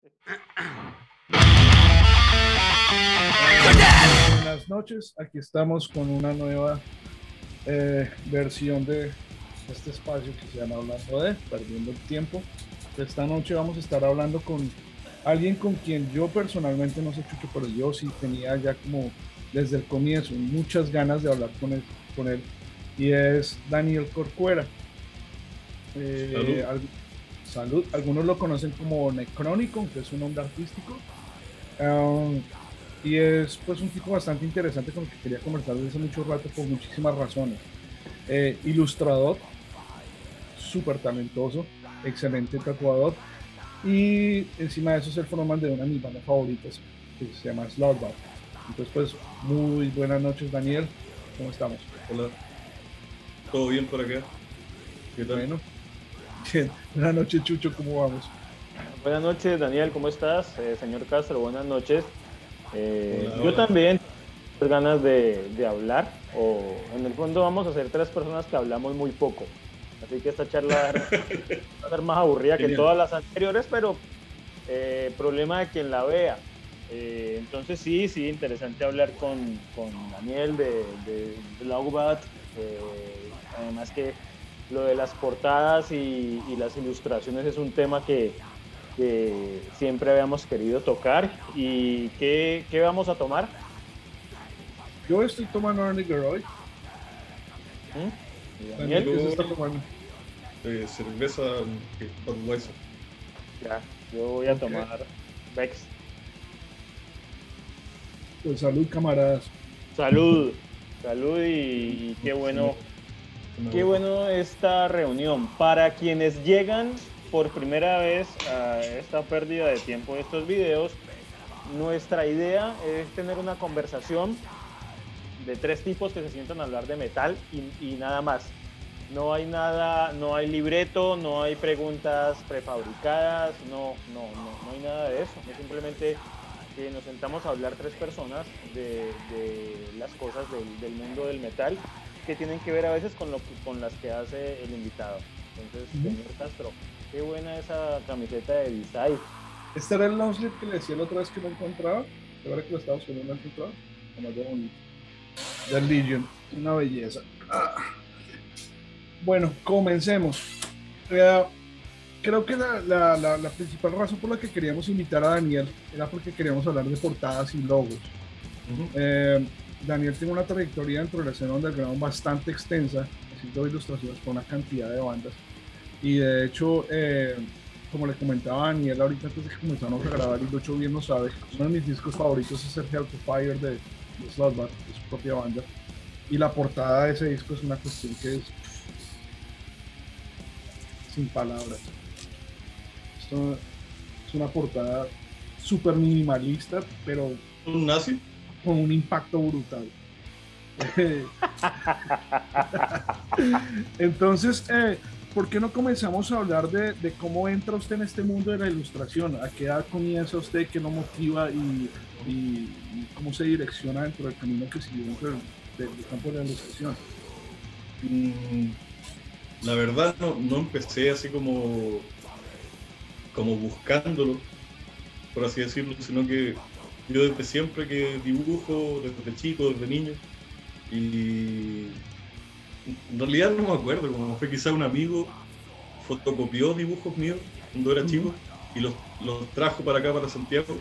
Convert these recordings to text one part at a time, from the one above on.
Buenas noches, aquí estamos con una nueva versión de este espacio que se llama Hablando de, Perdiendo el Tiempo. Esta noche vamos a estar hablando con alguien con quien yo personalmente no sé Chucho, pero yo sí tenía ya como desde el comienzo muchas ganas de hablar con él y es Daniel Corcuera. Salud. Salud, algunos lo conocen como Necronicon, que es un nombre artístico. Um, y es pues un tipo bastante interesante con el que quería conversar desde hace mucho rato por muchísimas razones. Ilustrador, súper talentoso, excelente tatuador y encima de eso es el frontman de una de mis bandas favoritas que se llama Slowback. Entonces pues muy buenas noches Daniel, ¿cómo estamos? Hola, ¿todo bien por acá? ¿Qué tal? Bueno, bien, buenas noches Chucho, ¿cómo vamos? Buenas noches, Daniel, ¿cómo estás? Señor Castro, buenas noches. Hola, Yo hola. también tengo ganas de hablar, o en el fondo vamos a ser tres personas que hablamos muy poco. Así que esta charla va a ser más aburrida que Genial. todas las anteriores, pero problema de quien la vea. Entonces sí, interesante hablar con Daniel de Slowbat. Además que lo de las portadas y las ilustraciones es un tema que siempre habíamos querido tocar. ¿Y qué vamos a tomar? Yo estoy tomando Ernie Geroy. ¿Mm? ¿Y Daniel, ¿qué se Daniel? está tomando? Cerveza Budweiser. Ya, yo voy a Ok. tomar Vex. Pues salud camaradas. Salud, salud y qué bueno. Qué bueno esta reunión. Para quienes llegan por primera vez a esta pérdida de tiempo de estos videos, nuestra idea es tener una conversación de tres tipos que se sientan a hablar de metal y nada más. No hay nada, no hay libreto, no hay preguntas prefabricadas, no hay nada de eso. Es simplemente que nos sentamos a hablar tres personas de las cosas del mundo del metal que tienen que ver a veces con las que hace el invitado. Entonces, señor Castro, qué buena esa camiseta de Design. Este era el long sleeve que le decía la otra vez que no encontraba. Ahora que lo estamos poniendo, no encontraba. Como de bonito. The Legion. Una belleza. Bueno, comencemos. Creo que la principal razón por la que queríamos invitar a Daniel era porque queríamos hablar de portadas y logos. Daniel tiene una trayectoria dentro de la escena underground bastante extensa, haciendo ilustraciones con una cantidad de bandas. Y de hecho, como le comentaba a Daniel ahorita antes de que comenzamos a grabar, y Lucho bien lo sabe, uno de mis discos favoritos es el Hell to Fire de Slowback, de su propia banda. Y la portada de ese disco es una cuestión que es sin palabras. Esto es una portada súper minimalista, pero ¿Un nazi? con un impacto brutal. Entonces, ¿por qué no comenzamos a hablar de cómo entra usted en este mundo de la ilustración? ¿A qué edad comienza usted? ¿Qué lo motiva? Y cómo se direcciona dentro del camino que siguió dentro del campo de la ilustración? La verdad no empecé así como buscándolo, por así decirlo, sino que yo desde siempre que dibujo, desde chico, desde niño, y en realidad no me acuerdo, como fue quizá un amigo fotocopió dibujos míos cuando era chico y los trajo para acá, para Santiago,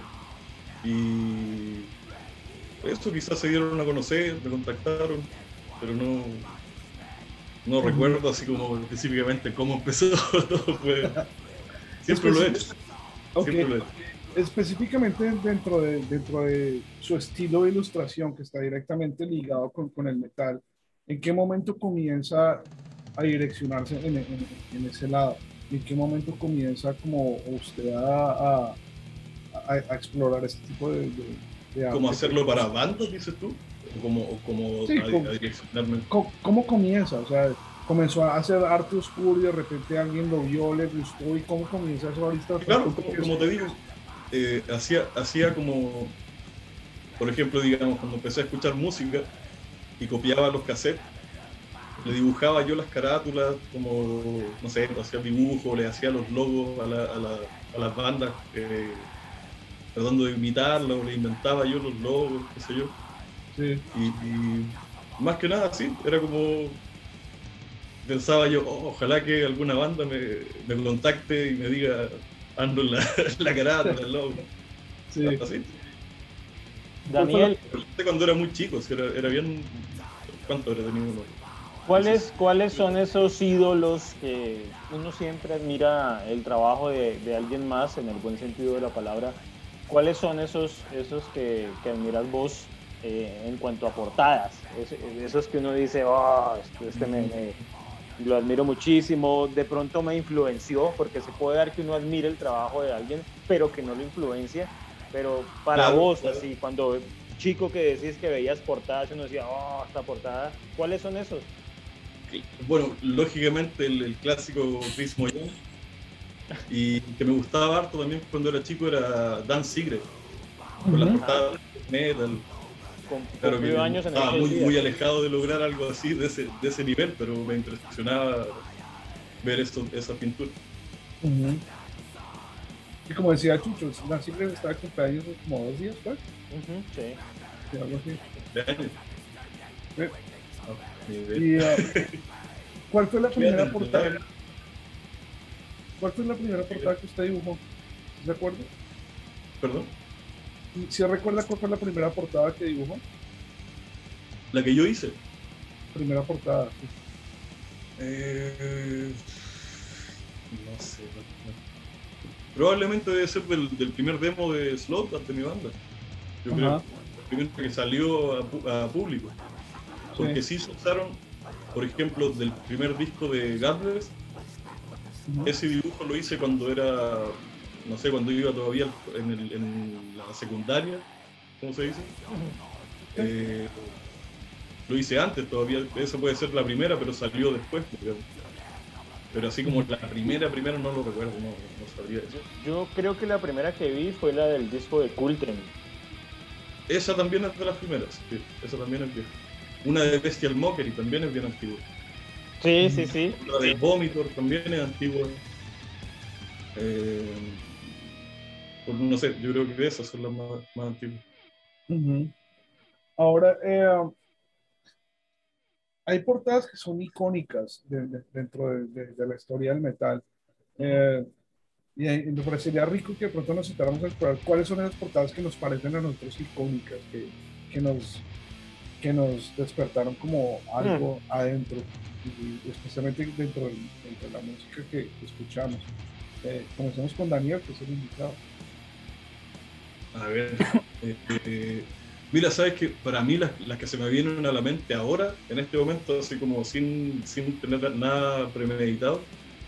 y eso quizás se dieron a conocer, me contactaron, pero no recuerdo así como específicamente cómo empezó todo. Siempre lo he hecho. Okay. Siempre lo he hecho. Específicamente dentro de su estilo de ilustración que está directamente ligado con el metal, ¿en qué momento comienza a direccionarse en ese lado? ¿En qué momento comienza como usted a explorar este tipo de arte? ¿Cómo hacerlo para bandas, dices tú? ¿O como Sí, a direccionarme? ¿cómo comienza? O sea, comenzó a hacer arte oscuro y de repente alguien lo vio, le gustó, y cómo comienza eso ahorita. Claro, como te digo, hacía como, por ejemplo, digamos, cuando empecé a escuchar música y copiaba los cassettes, le dibujaba yo las carátulas, como, no sé, hacía dibujos, le hacía los logos a las bandas, tratando de imitarlas, o le inventaba yo los logos, qué sé yo. Sí. Y más que nada, sí, era como, pensaba yo, ojalá que alguna banda me contacte y me diga, ando en la carátula, el logo. Sí. Así. Daniel, Cuando era muy chico, era bien. ¿Cuánto era tenido uno? ¿cuáles son esos ídolos que uno siempre admira el trabajo de alguien más, en el buen sentido de la palabra? ¿Cuáles son esos que admiras vos en cuanto a portadas? Esos que uno dice, lo admiro muchísimo, de pronto me influenció, porque se puede dar que uno admire el trabajo de alguien, pero que no lo influencia. Pero para vos, así, cuando chico que decís que veías portadas, uno decía, esta portada, ¿cuáles son esos? Bueno, lógicamente el clásico Chris Moyón, y que me gustaba harto también cuando era chico era Dan Sigrid, con la portada metal. Claro que años estaba muy alejado de lograr algo así de ese nivel, pero me impresionaba ver esa pintura. Y como decía Chucho, Dan Sigrid estaba cumpleaños como 2 días, ¿verdad? Sí. Sí, algo así. ¿De años? ¿Cuál fue la primera portada? ¿Cuál fue la primera portada que usted dibujó? ¿Se acuerda? ¿Perdón? ¿Se recuerda cuál fue la primera portada que dibujó? La que yo hice. Primera portada, sí. No sé. Probablemente debe ser del primer demo de Slot ante mi banda. Yo creo. El primero que salió a público. Porque sí se usaron, por ejemplo, del primer disco de Godless. Ese dibujo lo hice cuando era, no sé, cuando iba todavía en la secundaria, ¿cómo se dice? Lo hice antes todavía, esa puede ser la primera, pero salió después. Pero así como la primera no lo recuerdo, no sabría eso. Yo creo que la primera que vi fue la del disco de Cultren. Esa también es de las primeras, sí, esa también es vieja. Una de Bestial Mockery también es bien antigua. Sí. La de Vomitor también es antigua. Pues no sé, yo creo que esas son las más antiguas. Ahora, hay portadas que son icónicas dentro de la historia del metal. Y me parecería rico que de pronto nos sentáramos a explorar cuáles son esas portadas que nos parecen a nosotros icónicas, que nos despertaron como algo adentro, y especialmente dentro de la música que escuchamos. Comencemos con Daniel, que es el invitado. A ver, mira, sabes que para mí las que se me vienen a la mente ahora, en este momento, así como sin tener nada premeditado,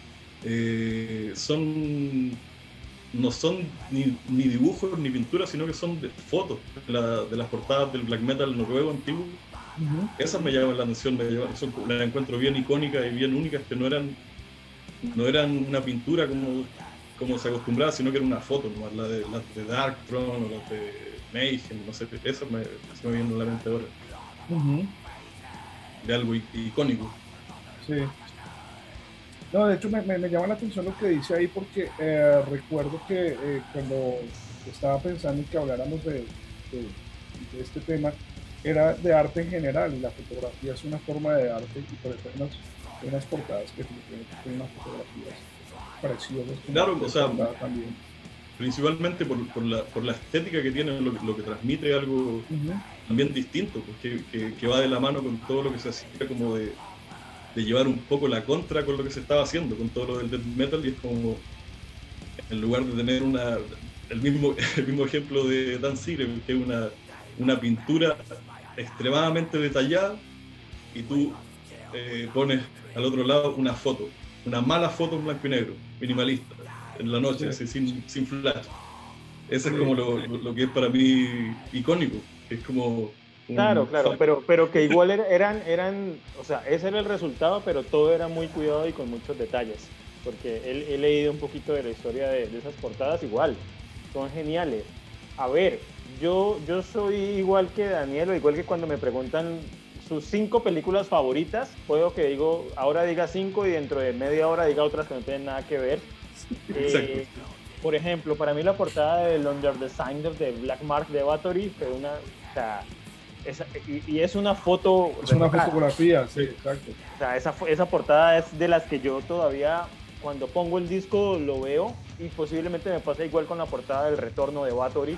no son ni dibujos ni pinturas, sino que son de fotos de las portadas del black metal noruego antiguo. Esas me llaman la atención, las encuentro bien icónicas y bien únicas, que no eran una pintura como se acostumbraba, sino que era una foto, ¿no? Las de Darkthrone o las de Mayhem, no sé, esas se me vienen a la mente ahora. De algo icónico. Sí. No, de hecho me llama la atención lo que dice ahí, porque recuerdo que cuando estaba pensando en que habláramos de este tema, era de arte en general, y la fotografía es una forma de arte, y por eso hay unas portadas que tienen unas fotografías preciosas. Claro, o sea, también. Principalmente por la estética que tiene, lo que transmite algo también distinto, pues, que va de la mano con todo lo que se hacía, como de llevar un poco la contra con lo que se estaba haciendo, con todo lo del death metal, y es como, en lugar de tener el mismo ejemplo de Dan Sigrid, que es una pintura extremadamente detallada, y tú pones al otro lado una foto, una mala foto en blanco y negro, minimalista, en la noche, así, sin flash. Eso es como lo que es para mí icónico, que es como... Claro, pero que igual eran, o sea, ese era el resultado, pero todo era muy cuidado y con muchos detalles, porque he leído un poquito de la historia de esas portadas, igual, son geniales. A ver, yo soy igual que Daniel, o igual que cuando me preguntan sus 5 películas favoritas, puedo que ahora diga 5 y dentro de media hora diga otras que no tienen nada que ver. por ejemplo, para mí la portada del Under the Sign of the Black Mark de Bathory fue una, o sea, y es una foto. Es una fotografía, sí, exacto. O sea, esa portada es de las que yo todavía, cuando pongo el disco, lo veo, y posiblemente me pasa igual con la portada del Retorno de Bathory.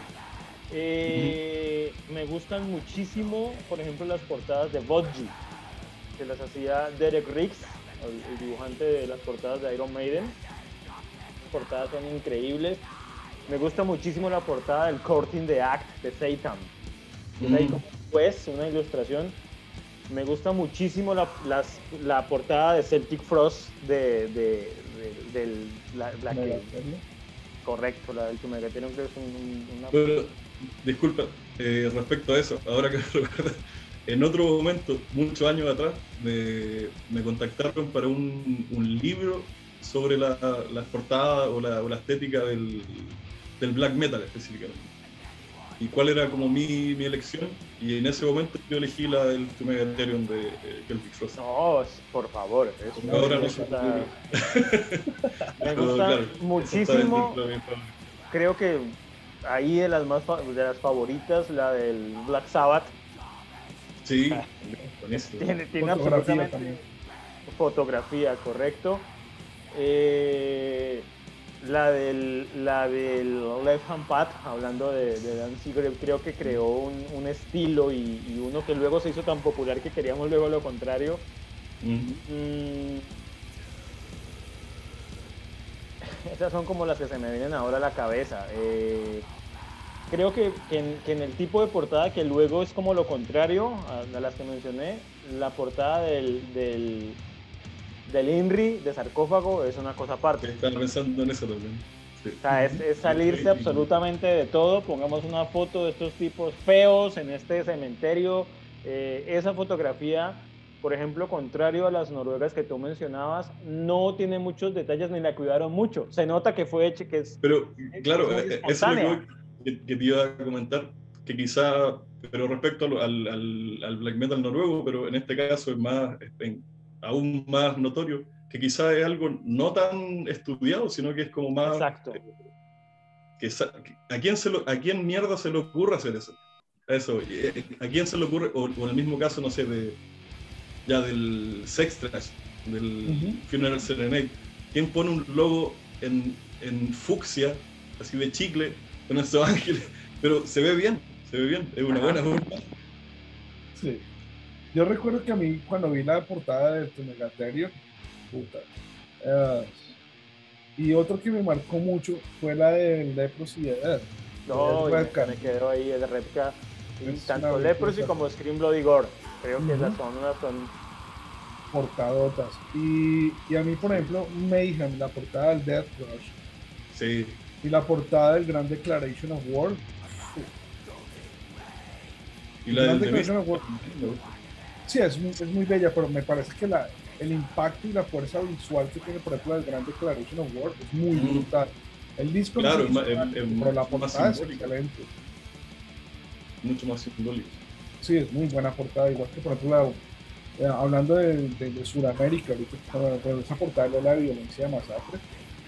Me gustan muchísimo, por ejemplo, las portadas de Bodji, que las hacía Derek Riggs, el dibujante de las portadas de Iron Maiden. Las portadas son increíbles. Me gusta muchísimo la portada del Courting the Act de Satan. Es ahí como pues una ilustración. Me gusta muchísimo la portada de Celtic Frost de la que, correcto, la del Tumegatherium, que es una... Pero, disculpa, respecto a eso, ahora que me recuerdo, en otro momento, muchos años atrás, me contactaron para un libro sobre las portadas o la estética del black metal específicamente. Y cuál era como mi elección, y en ese momento yo elegí la del Tumegatherium de Celtic Frost. No, por favor. Ahora no sé. Me gusta muchísimo. Creo que ahí de las favoritas, la del Black Sabbath. Sí, buenísimo. Tiene absolutamente fotografía, correcto. La del Left Hand Path, hablando de Dan Seagrave, creo que creó un estilo y uno que luego se hizo tan popular que queríamos luego lo contrario. Esas son como las que se me vienen ahora a la cabeza. Creo que en el tipo de portada que luego es como lo contrario a las que mencioné, la portada del INRI de Sarcófago es una cosa aparte. Estaba pensando en eso también. Sí. O sea, es salirse absolutamente de todo. Pongamos una foto de estos tipos feos en este cementerio. Esa fotografía, por ejemplo, contrario a las noruegas que tú mencionabas, no tiene muchos detalles ni la cuidaron mucho. Se nota que fue hecha, que es... Pero, claro, eso es lo que te iba a comentar, que quizá, pero respecto al black metal noruego, pero en este caso es más... aún más notorio, que quizás es algo no tan estudiado, sino que es como más... Exacto. ¿A quién mierda se le ocurre hacer eso? ¿A quién se le ocurre? O en el mismo caso, no sé, del Sex Trash, del Funeral Serenade. ¿Quién pone un logo en fucsia, así de chicle, con esos ángeles? Pero se ve bien, es una buena forma. Sí. Yo recuerdo que a mí, cuando vi la portada de Tumegatherium, y otro que me marcó mucho fue la del Leprosy de Death. No, me quedó ahí el Repka. Tanto Leprosy como Scream Bloody Gore. Creo que esas son portadotas. Y a mí, por ejemplo, Mayhem, la portada del Death Rush. Sí. Y la portada del Grand Declaration of War. Y la del Declaration of War. Sí, es muy bella, pero me parece que el impacto y la fuerza visual que tiene, por ejemplo, el Grand Declaration of War es muy brutal. El disco claro, pero la portada es excelente. Mucho más simbólico. Sí, es muy buena portada, igual que, por ejemplo, hablando de Sudamérica, ahorita, esa portada de la violencia de masacre.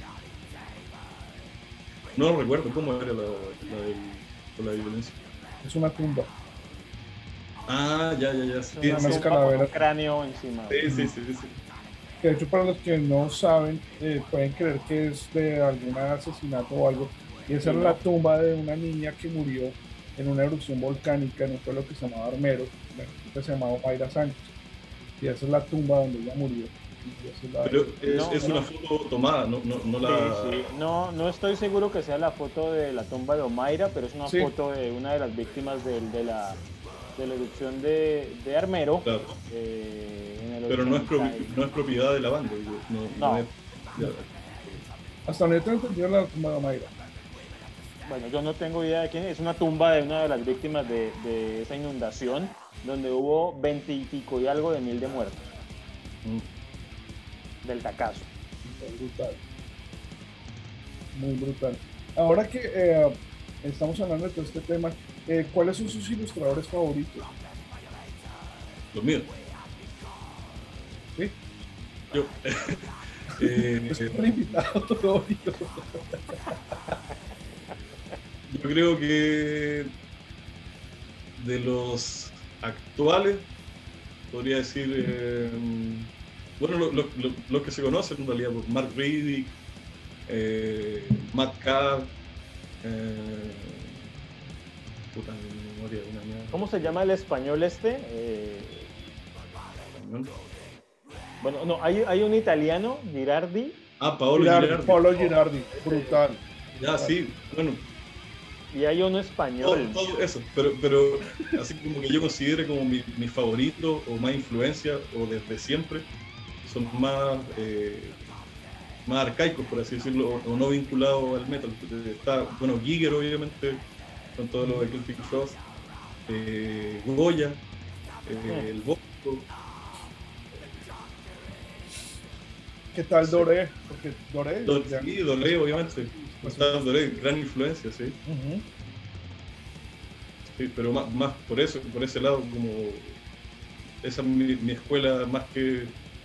No recuerdo cómo era la violencia. Es una tumba. Ah, ya. Sí, una calavera. Un cráneo encima. Sí. Que de hecho, para los que no saben, pueden creer que es de algún asesinato o algo. Y esa era la tumba de una niña que murió en una erupción volcánica en un pueblo que se llamaba Armero, que se llamaba Mayra Sánchez. Y esa es la tumba donde ella murió. Pero es una foto tomada, no la... Sí. No estoy seguro que sea la foto de la tumba de Omaira, pero es una foto de una de las víctimas de la erupción de Armero. Claro. Pero no es propiedad de la banda. No es, hasta donde tengo entendido, la tumba de Omaira. Bueno, yo no tengo idea de quién es. Es una tumba de una de las víctimas de esa inundación, donde hubo 20 y pico y algo de mil de muertos. Del tacazo. Brutal. Muy brutal. Ahora que estamos hablando de todo este tema, ¿cuáles son sus ilustradores favoritos? Los míos. ¿Sí? Es un invitado, obvio. Yo creo que de los actuales, podría decir, bueno, los que se conocen en realidad, pues, Mark Riddick, Matt Cab, puta, mi memoria, una mierda. ¿Cómo se llama el español este? Bueno, no, hay un italiano, Girardi. Paolo Girardi. Paolo Girardi, brutal. Ya, sí, bueno. Y hay uno español. Todo eso, pero así como que yo considere como mi favorito o más influencia, o desde siempre, son más arcaicos, por así decirlo, o no vinculados al metal. Está, bueno, Giger, obviamente, con todos los de Celtic Frost, Goya, el Bosco. ¿Qué tal Doré? Porque Doré... Sí, Doré, obviamente. Está Doré, gran influencia, sí. Sí, pero más por eso, por ese lado, como esa es mi escuela, más que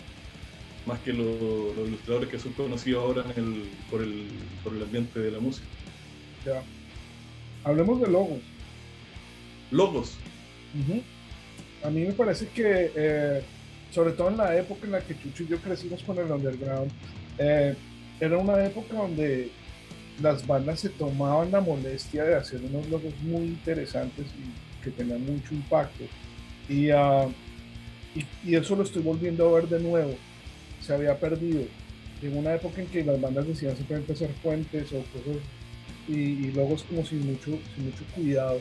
los ilustradores que son conocidos ahora por el ambiente de la música. Ya. Hablemos de logos. Logos. A mí me parece que, sobre todo en la época en la que Chucho y yo crecimos con el underground, era una época donde las bandas se tomaban la molestia de hacer unos logos muy interesantes y que tenían mucho impacto. Y eso lo estoy volviendo a ver de nuevo. Se había perdido. En una época en que las bandas decían simplemente hacer fuentes o cosas y logos como sin mucho cuidado.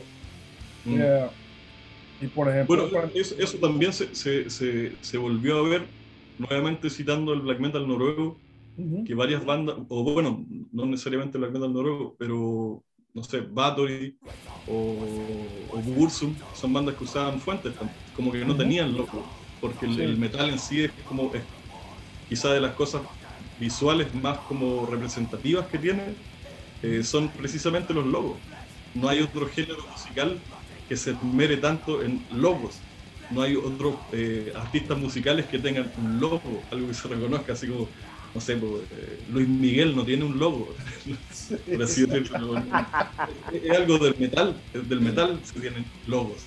Y por ejemplo... Bueno, eso también se volvió a ver, nuevamente citando el black metal noruego, que varias bandas, o bueno, no necesariamente black metal noruego, pero no sé, Bathory o Burzum, son bandas que usaban fuentes, como que no tenían logo, porque el metal en sí es como, quizá de las cosas visuales más como representativas que tiene, son precisamente los logos. No hay otro género musical que se esmere tanto en logos. No hay otros artistas musicales que tengan un logo, algo que se reconozca, así como, no sé, Luis Miguel no tiene un logo, por así decirlo. Es algo del metal se tienen logos.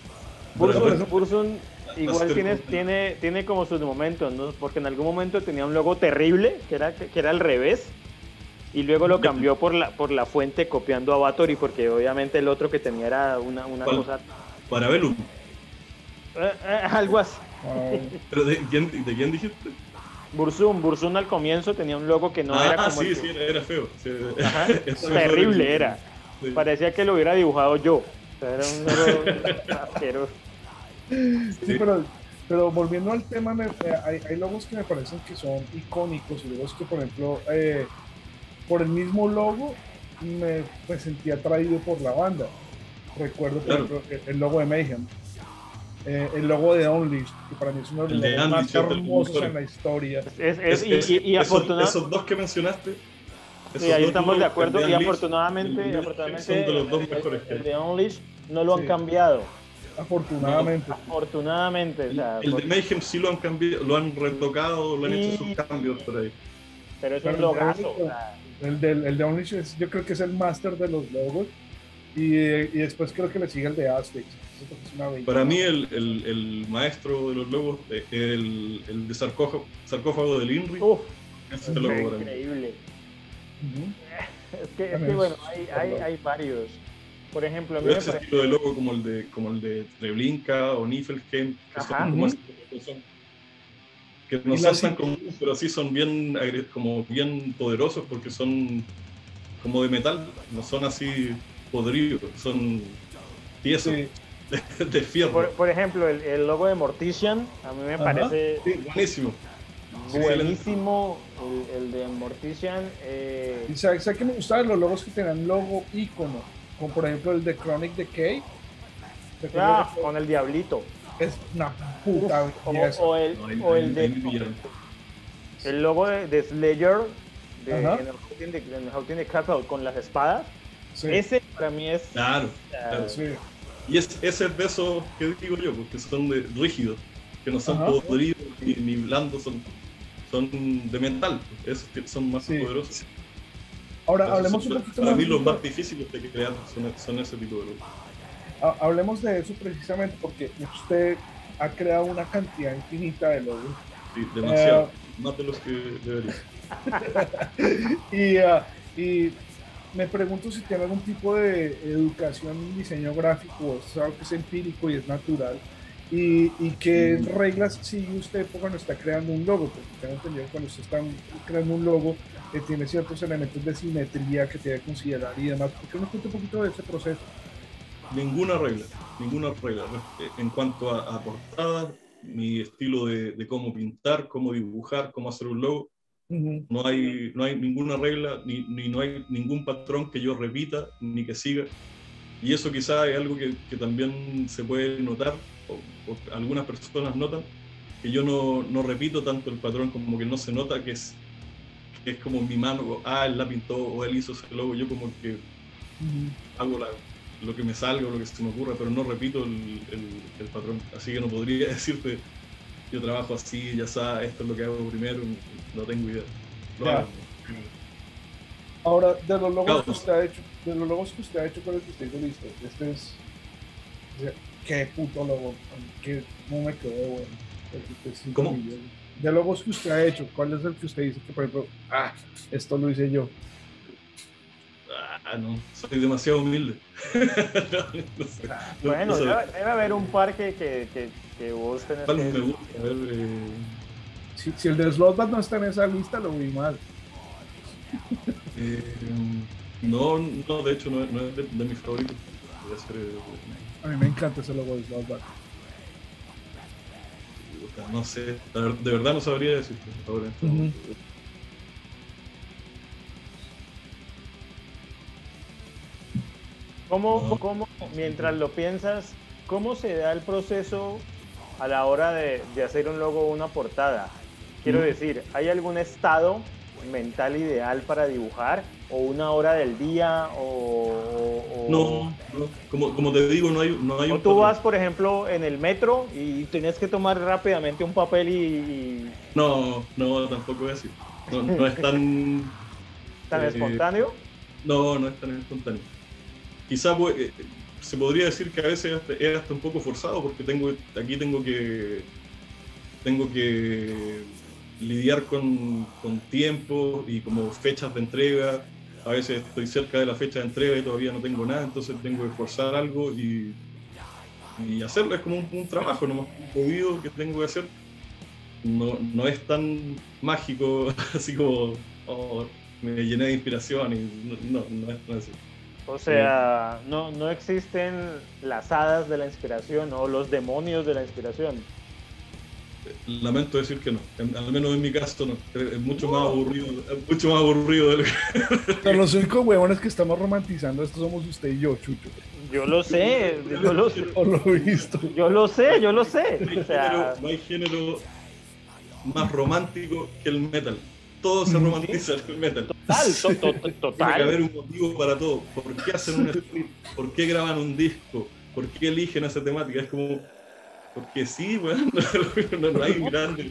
Burzum igual tiene como sus momentos, ¿no? Porque en algún momento tenía un logo terrible, que era al revés, y luego lo cambió por la fuente copiando a Bathory, porque obviamente el otro que tenía era una cosa... Parabellum. Algo así. ¿Pero de quién dijiste? Burzum al comienzo tenía un logo que no era como... sí, era feo. Sí. Terrible era. Sí. Parecía que lo hubiera dibujado yo. O sea, era un logo asqueroso. Sí, pero volviendo al tema, hay logos que me parecen que son icónicos, y logos que, por ejemplo, por el mismo logo me sentí atraído por la banda. Recuerdo, por ejemplo, el logo de Mayhem, el logo de Unleashed, que para mí es uno de los logos más hermosos en la historia. Y afortunadamente, esos dos que mencionaste, sí, ahí estamos de acuerdo, y afortunadamente son de los dos mejores el de Unleashed no lo han cambiado. Afortunadamente. Afortunadamente. O sea, el de Mayhem sí lo han cambiado, lo han retocado, lo han hecho sus cambios por ahí. Pero es un logazo. El de Unleashed yo creo que es el máster de los logos. Y después creo que le sigue el de Asphyx. Para mí el maestro de los logos es el de sarcófago del INRI. Es increíble. Es que bueno, hay varios. Por ejemplo, ese estilo de logo como el de Treblinka o Niflheim, que son como que no son tan comunes, pero sí son bien poderosos, porque son como de metal, no son así podridos, son tiesos, de fierro. Por ejemplo, el logo de Mortician a mí me parece buenísimo. Buenísimo el de Mortician. Y ¿sabes qué me gustaban los logos que tenían logo ícono? Como por ejemplo el de Chronic Decay. Con el diablito. Es una puta belleza. O el de el logo de Slayer en el Houghton de Capel con las espadas. Sí. Ese para mí es... Claro. Sí. Y ese es de esos que digo yo, porque son rígidos, que no son podridos ni blandos, son son de mental, esos que son más poderosos. Ahora, hablemos un poquito más. Para mí los más difíciles de crear son ese tipo de logos. Hablemos de eso precisamente porque usted ha creado una cantidad infinita de logos. Sí, demasiado, más de los que debería. y me pregunto si tiene algún tipo de educación en diseño gráfico, o sea, que es empírico y es natural. ¿Y qué reglas sigue usted cuando está creando un logo? Porque tengo entendido que cuando usted está creando un logo tiene ciertos elementos de simetría que tiene que considerar y demás. ¿Por qué no cuenta un poquito de ese proceso? Ninguna regla. En cuanto a portadas, mi estilo de cómo pintar, cómo dibujar, cómo hacer un logo, no hay ninguna regla, ni no hay ningún patrón que yo repita, ni que siga. Y eso quizás es algo que también se puede notar, o algunas personas notan, que yo no repito tanto el patrón, como que no se nota que es como mi mano, él la pintó o él hizo ese logo, yo como que hago lo que me salga o lo que se me ocurra, pero no repito el patrón. Así que no podría decirte, yo trabajo así, ya sabes, esto es lo que hago primero, no tengo idea. Ahora, de los logos que usted ha hecho, ¿cuál es que usted hizo? Listo, este es... qué puto logo, no me quedó bueno. ¿Cómo? De logos que usted ha hecho, ¿cuál es el que usted dice que, por ejemplo, esto lo hice yo? No, soy demasiado humilde. No sé. Bueno, debe haber un par que vos tenés que... Me gusta, a ver, si el de Slotbat no está en esa lista, lo vi mal. No, de hecho no es de mis favoritos. A mí me encanta ese logo de Slotbat. No sé, de verdad no sabría decirte ahora. ¿Cómo, mientras lo piensas, cómo se da el proceso a la hora de hacer un logo o una portada? Quiero decir, ¿hay algún estado mental ideal para dibujar? ¿O una hora del día? No, como te digo, no hay o tú vas, por ejemplo, en el metro y tienes que tomar rápidamente un papel y... No, tampoco es así. No es tan... ¿Tan espontáneo? No es tan espontáneo. Quizá se podría decir que a veces es hasta un poco forzado, porque tengo que lidiar con tiempo y como fechas de entrega. A veces estoy cerca de la fecha de entrega y todavía no tengo nada, entonces tengo que forzar algo y hacerlo. Es como un trabajo, nomás, un pedido que tengo que hacer. No es tan mágico, así como me llené de inspiración, y no es tan así. O sea, no existen las hadas de la inspiración o los demonios de la inspiración. Lamento decir que no, al menos en mi caso no, es mucho más aburrido de lo que... Pero los únicos huevones que estamos romantizando esto somos usted y yo, Chucho. Yo lo sé. O lo he visto. Yo lo sé. No hay género más romántico que el metal. Todo se romantiza en el metal. Total. Tiene que haber un motivo para todo. ¿Por qué hacen un strip? ¿Por qué graban un disco? ¿Por qué eligen esa temática? Es como... Porque sí, bueno, no hay grande.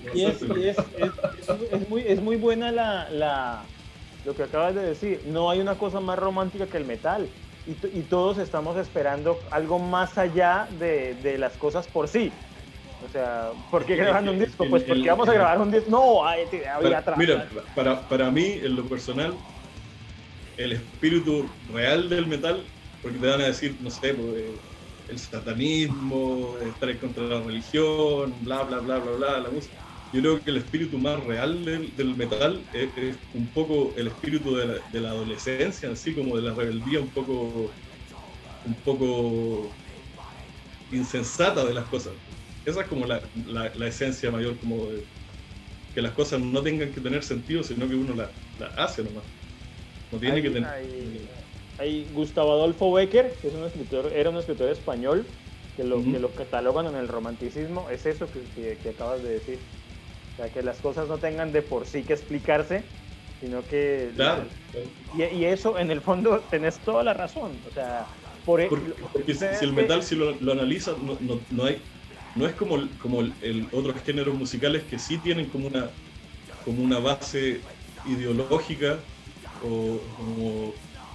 Es muy buena lo que acabas de decir. No hay una cosa más romántica que el metal. Y todos estamos esperando algo más allá de las cosas por sí. O sea, ¿por qué graban un disco? Pues porque vamos a grabar un disco. No, había atrás. Mira, para mí, en lo personal, el espíritu real del metal, porque te van a decir, no sé, el satanismo, estar en contra de la religión, bla, bla, bla, bla, bla, la música. Yo creo que el espíritu más real del metal es un poco el espíritu de la adolescencia, así como de la rebeldía un poco insensata de las cosas. Esa es como la esencia mayor, como de que las cosas no tengan que tener sentido, sino que uno la hace nomás. No tiene que tener... Hay Gustavo Adolfo Bécquer, que era un escritor español, que lo catalogan en el romanticismo. Es eso que acabas de decir. O sea, que las cosas no tengan de por sí que explicarse, sino que... Claro. Y eso, en el fondo, tenés toda la razón. O sea, porque si el metal, si lo analizas, no es como otros géneros musicales que sí tienen como como una base ideológica o como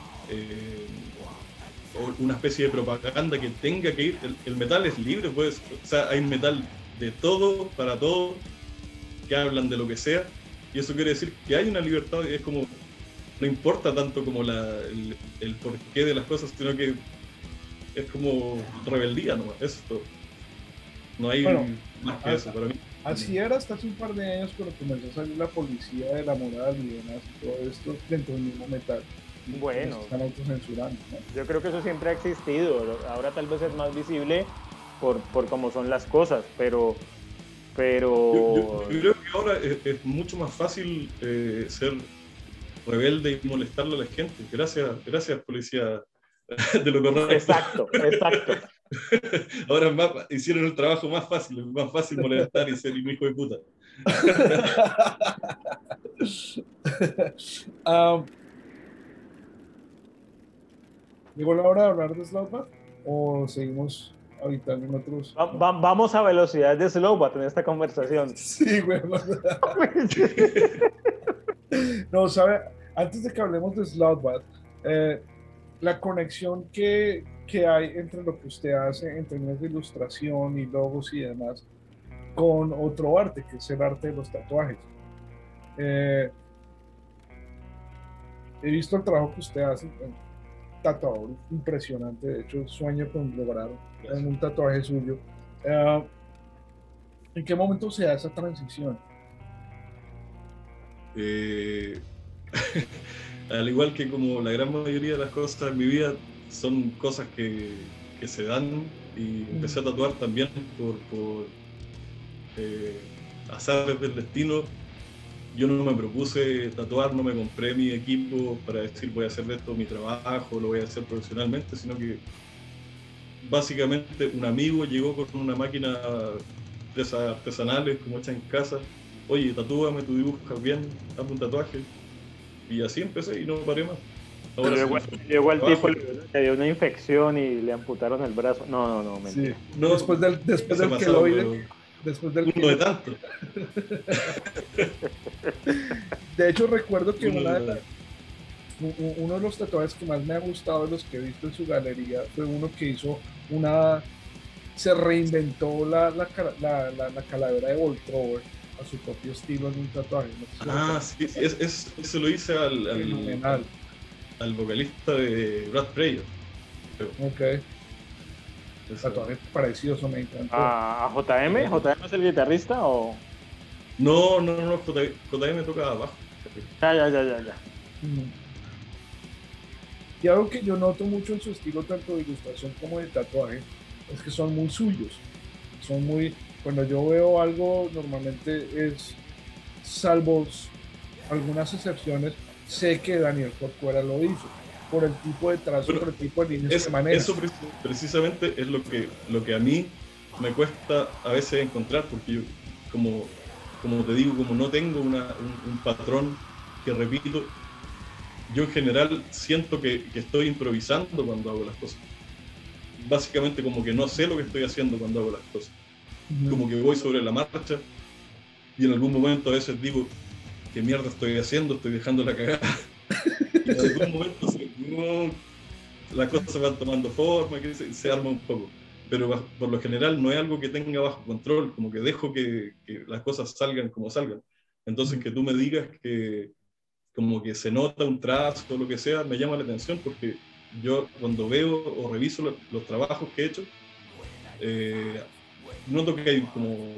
o una especie de propaganda que tenga que ir. El metal es libre, pues, o sea, hay metal de todo, para todo, que hablan de lo que sea, y eso quiere decir que hay una libertad, y es como, no importa tanto como el porqué de las cosas, sino que es como rebeldía nomás, eso es todo. No hay más que eso para mí. Así era hasta hace un par de años cuando comenzó a salir la policía de la moral y demás y todo esto dentro del mismo metal. Bueno, se están autocensurando, ¿no? yo creo que eso siempre ha existido. Ahora tal vez es más visible por cómo son las cosas, pero Yo creo que ahora es mucho más fácil ser rebelde y molestarle a la gente. Gracias policía de lo correcto. Exacto. Ahora hicieron el trabajo más fácil molestar y ser un hijo de puta. ¿Llegó la hora de hablar de Slowbat? ¿O seguimos habitando en otros? Vamos a velocidad de Slowbat en esta conversación. Sí, güey. No, sabe, antes de que hablemos de Slowbat, la conexión que hay entre lo que usted hace en términos de ilustración y logos y demás con otro arte, que es el arte de los tatuajes. He visto el trabajo que usted hace, tatuador impresionante, de hecho sueño con lograr en un tatuaje suyo. ¿En qué momento se da esa transición? Al igual que como la gran mayoría de las cosas en mi vida son cosas que se dan, y empecé a tatuar también por azares del destino. Yo no me propuse tatuar, no me compré mi equipo para decir voy a hacer de esto mi trabajo, lo voy a hacer profesionalmente, sino que básicamente un amigo llegó con una máquina de esas artesanales como hecha en casa. Oye, tatúame, tú dibujas bien, hazme un tatuaje. Y así empecé y no paré más. Ahora llegó el tipo, le dio una infección y le amputaron el brazo. No, mentira. Sí. No, después del queloide. Después del uno de tanto. De hecho, recuerdo que uno de los tatuajes que más me ha gustado de los que he visto en su galería fue uno que hizo se reinventó la calavera de Voltrover a su propio estilo en un tatuaje. No sé si eso lo hice al vocalista de Brad Prayer. Ok. Tatuaje precioso, me encantó. ¿A JM? ¿JM es el guitarrista o...? No, JM toca abajo. Ya. Y algo que yo noto mucho en su estilo, tanto de ilustración como de tatuaje, es que son muy suyos. Son muy... Cuando yo veo algo, normalmente es, salvo algunas excepciones, sé que Daniel Corcuera lo hizo, por el tipo de trazo, por el tipo de líneas que maneja. Eso precisamente es lo que a mí me cuesta a veces encontrar, porque yo, como te digo, como no tengo un patrón que repito, yo en general siento que estoy improvisando cuando hago las cosas. Básicamente como que no sé lo que estoy haciendo cuando hago las cosas. Como que voy sobre la marcha y en algún momento a veces digo, ¿qué mierda estoy haciendo? Estoy dejando la cagada. Y en algún momento las cosas van tomando forma, que se arma un poco. Pero por lo general no es algo que tenga bajo control, como que dejo que las cosas salgan como salgan. Entonces que tú me digas que como que se nota un trazo o lo que sea, me llama la atención, porque yo cuando veo o reviso los trabajos que he hecho, noto que hay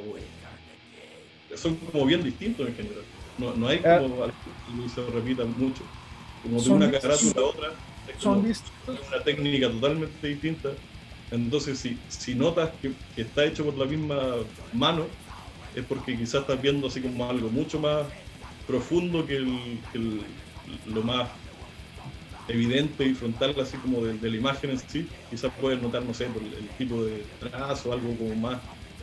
son como bien distintos en general. No hay como algo que se repita mucho. Como de una carátula a otra, es como una técnica totalmente distinta. Entonces, si notas que está hecho por la misma mano, es porque quizás estás viendo así como algo mucho más profundo que lo más evidente y frontal, así como de la imagen en sí. Quizás puedes notar, no sé, por el tipo de trazo, algo como más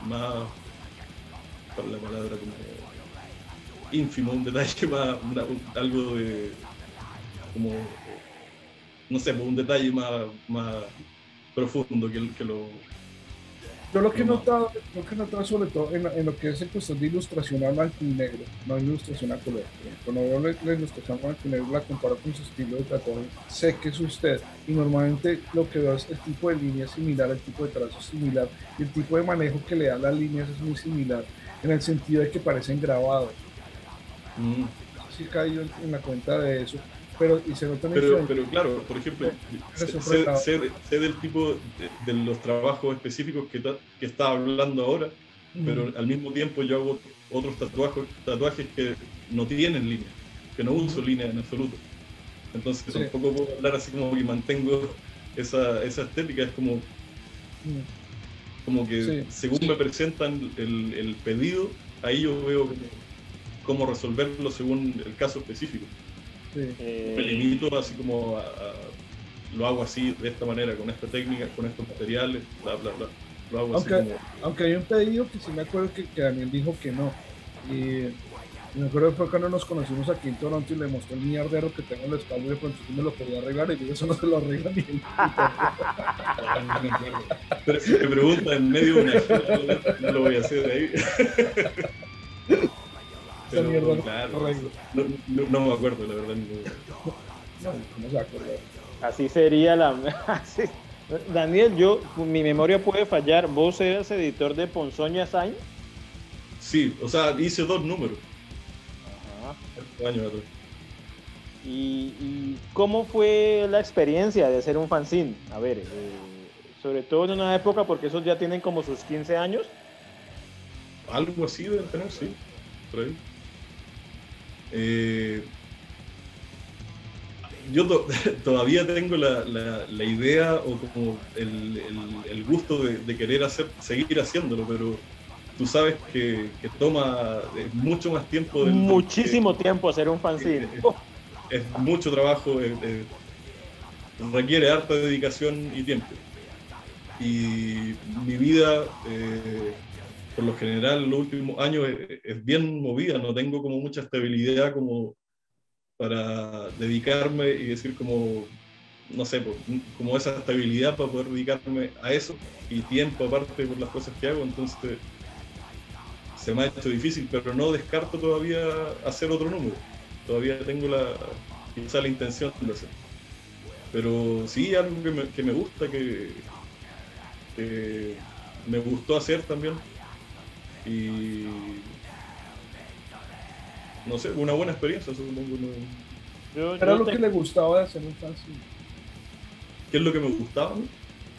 por la palabra como ínfimo, un detalle más, algo de como, no sé, un detalle más profundo que Yo Lo más. lo que he notado sobre todo en lo que es en cuestión de ilustración a blanco y negro, no ilustración a color. Cuando veo la ilustración a blanco y negro, la comparo con su estilo de tatuaje, sé que es usted. Y normalmente lo que veo es el tipo de línea es similar, el tipo de trazo es similar, y el tipo de manejo que le dan las líneas es muy similar, en el sentido de que parecen grabados. Mm. Sí he caído en la cuenta de eso, pero y se nota una Pero influencia, claro, por ejemplo, impresión por el lado. sé del tipo de los trabajos específicos que está hablando ahora, Mm, pero al mismo tiempo yo hago otros tatuajes que no tienen línea, que no uso mm, línea en absoluto. Entonces sí, tampoco puedo hablar así como que mantengo esa estética, es mm, como que sí, según me presentan el pedido, ahí yo veo cómo resolverlo según el caso específico. sí. Me limito así como lo hago así, de esta manera, con esta técnica, con estos materiales, bla, bla, bla. Lo hago así Aunque, como... aunque hay un pedido que sí me acuerdo que Daniel dijo que no. Y me acuerdo que fue cuando nos conocimos aquí en Toronto y le mostré el mierdero que tengo en la espalda y de pronto sí me lo podía arreglar y yo eso no se lo arregla ni él. No, no me acuerdo. Pero si me preguntan en medio de una gira, no lo voy a hacer de ahí. Esa Pero mierda no claro, lo arreglo. no me acuerdo, la verdad. No, ¿cómo se va a acordar? Así sería la... así. Daniel, mi memoria puede fallar. ¿Vos eras editor de Ponzoña Sign? Sí, o sea, hice 2 números, Ajá. 8 años atrás. Y cómo fue la experiencia de hacer un fanzine? A ver, sobre todo en una época, porque esos ya tienen como sus 15 años. Algo así deben tener, sí, por ahí. Eh, yo todavía tengo la idea o como el gusto de querer seguir haciéndolo, pero tú sabes que toma mucho más tiempo del que Muchísimo tiempo hacer un fanzine. es mucho trabajo, requiere harta dedicación y tiempo. Y mi vida, por lo general, en los últimos años es bien movida, no tengo como mucha estabilidad como para dedicarme y decir como, no sé, como esa estabilidad para poder dedicarme a eso y tiempo aparte por las cosas que hago, entonces se me ha hecho difícil, pero no descarto todavía hacer otro número. Todavía tengo quizá la intención de hacer. Pero sí, algo que me gusta, que me gustó hacer también. Y no sé, una buena experiencia, supongo. Era Yo lo que tengo... le gustaba de hacer un fanzine. ¿Qué es lo que me gustaba? ¿No?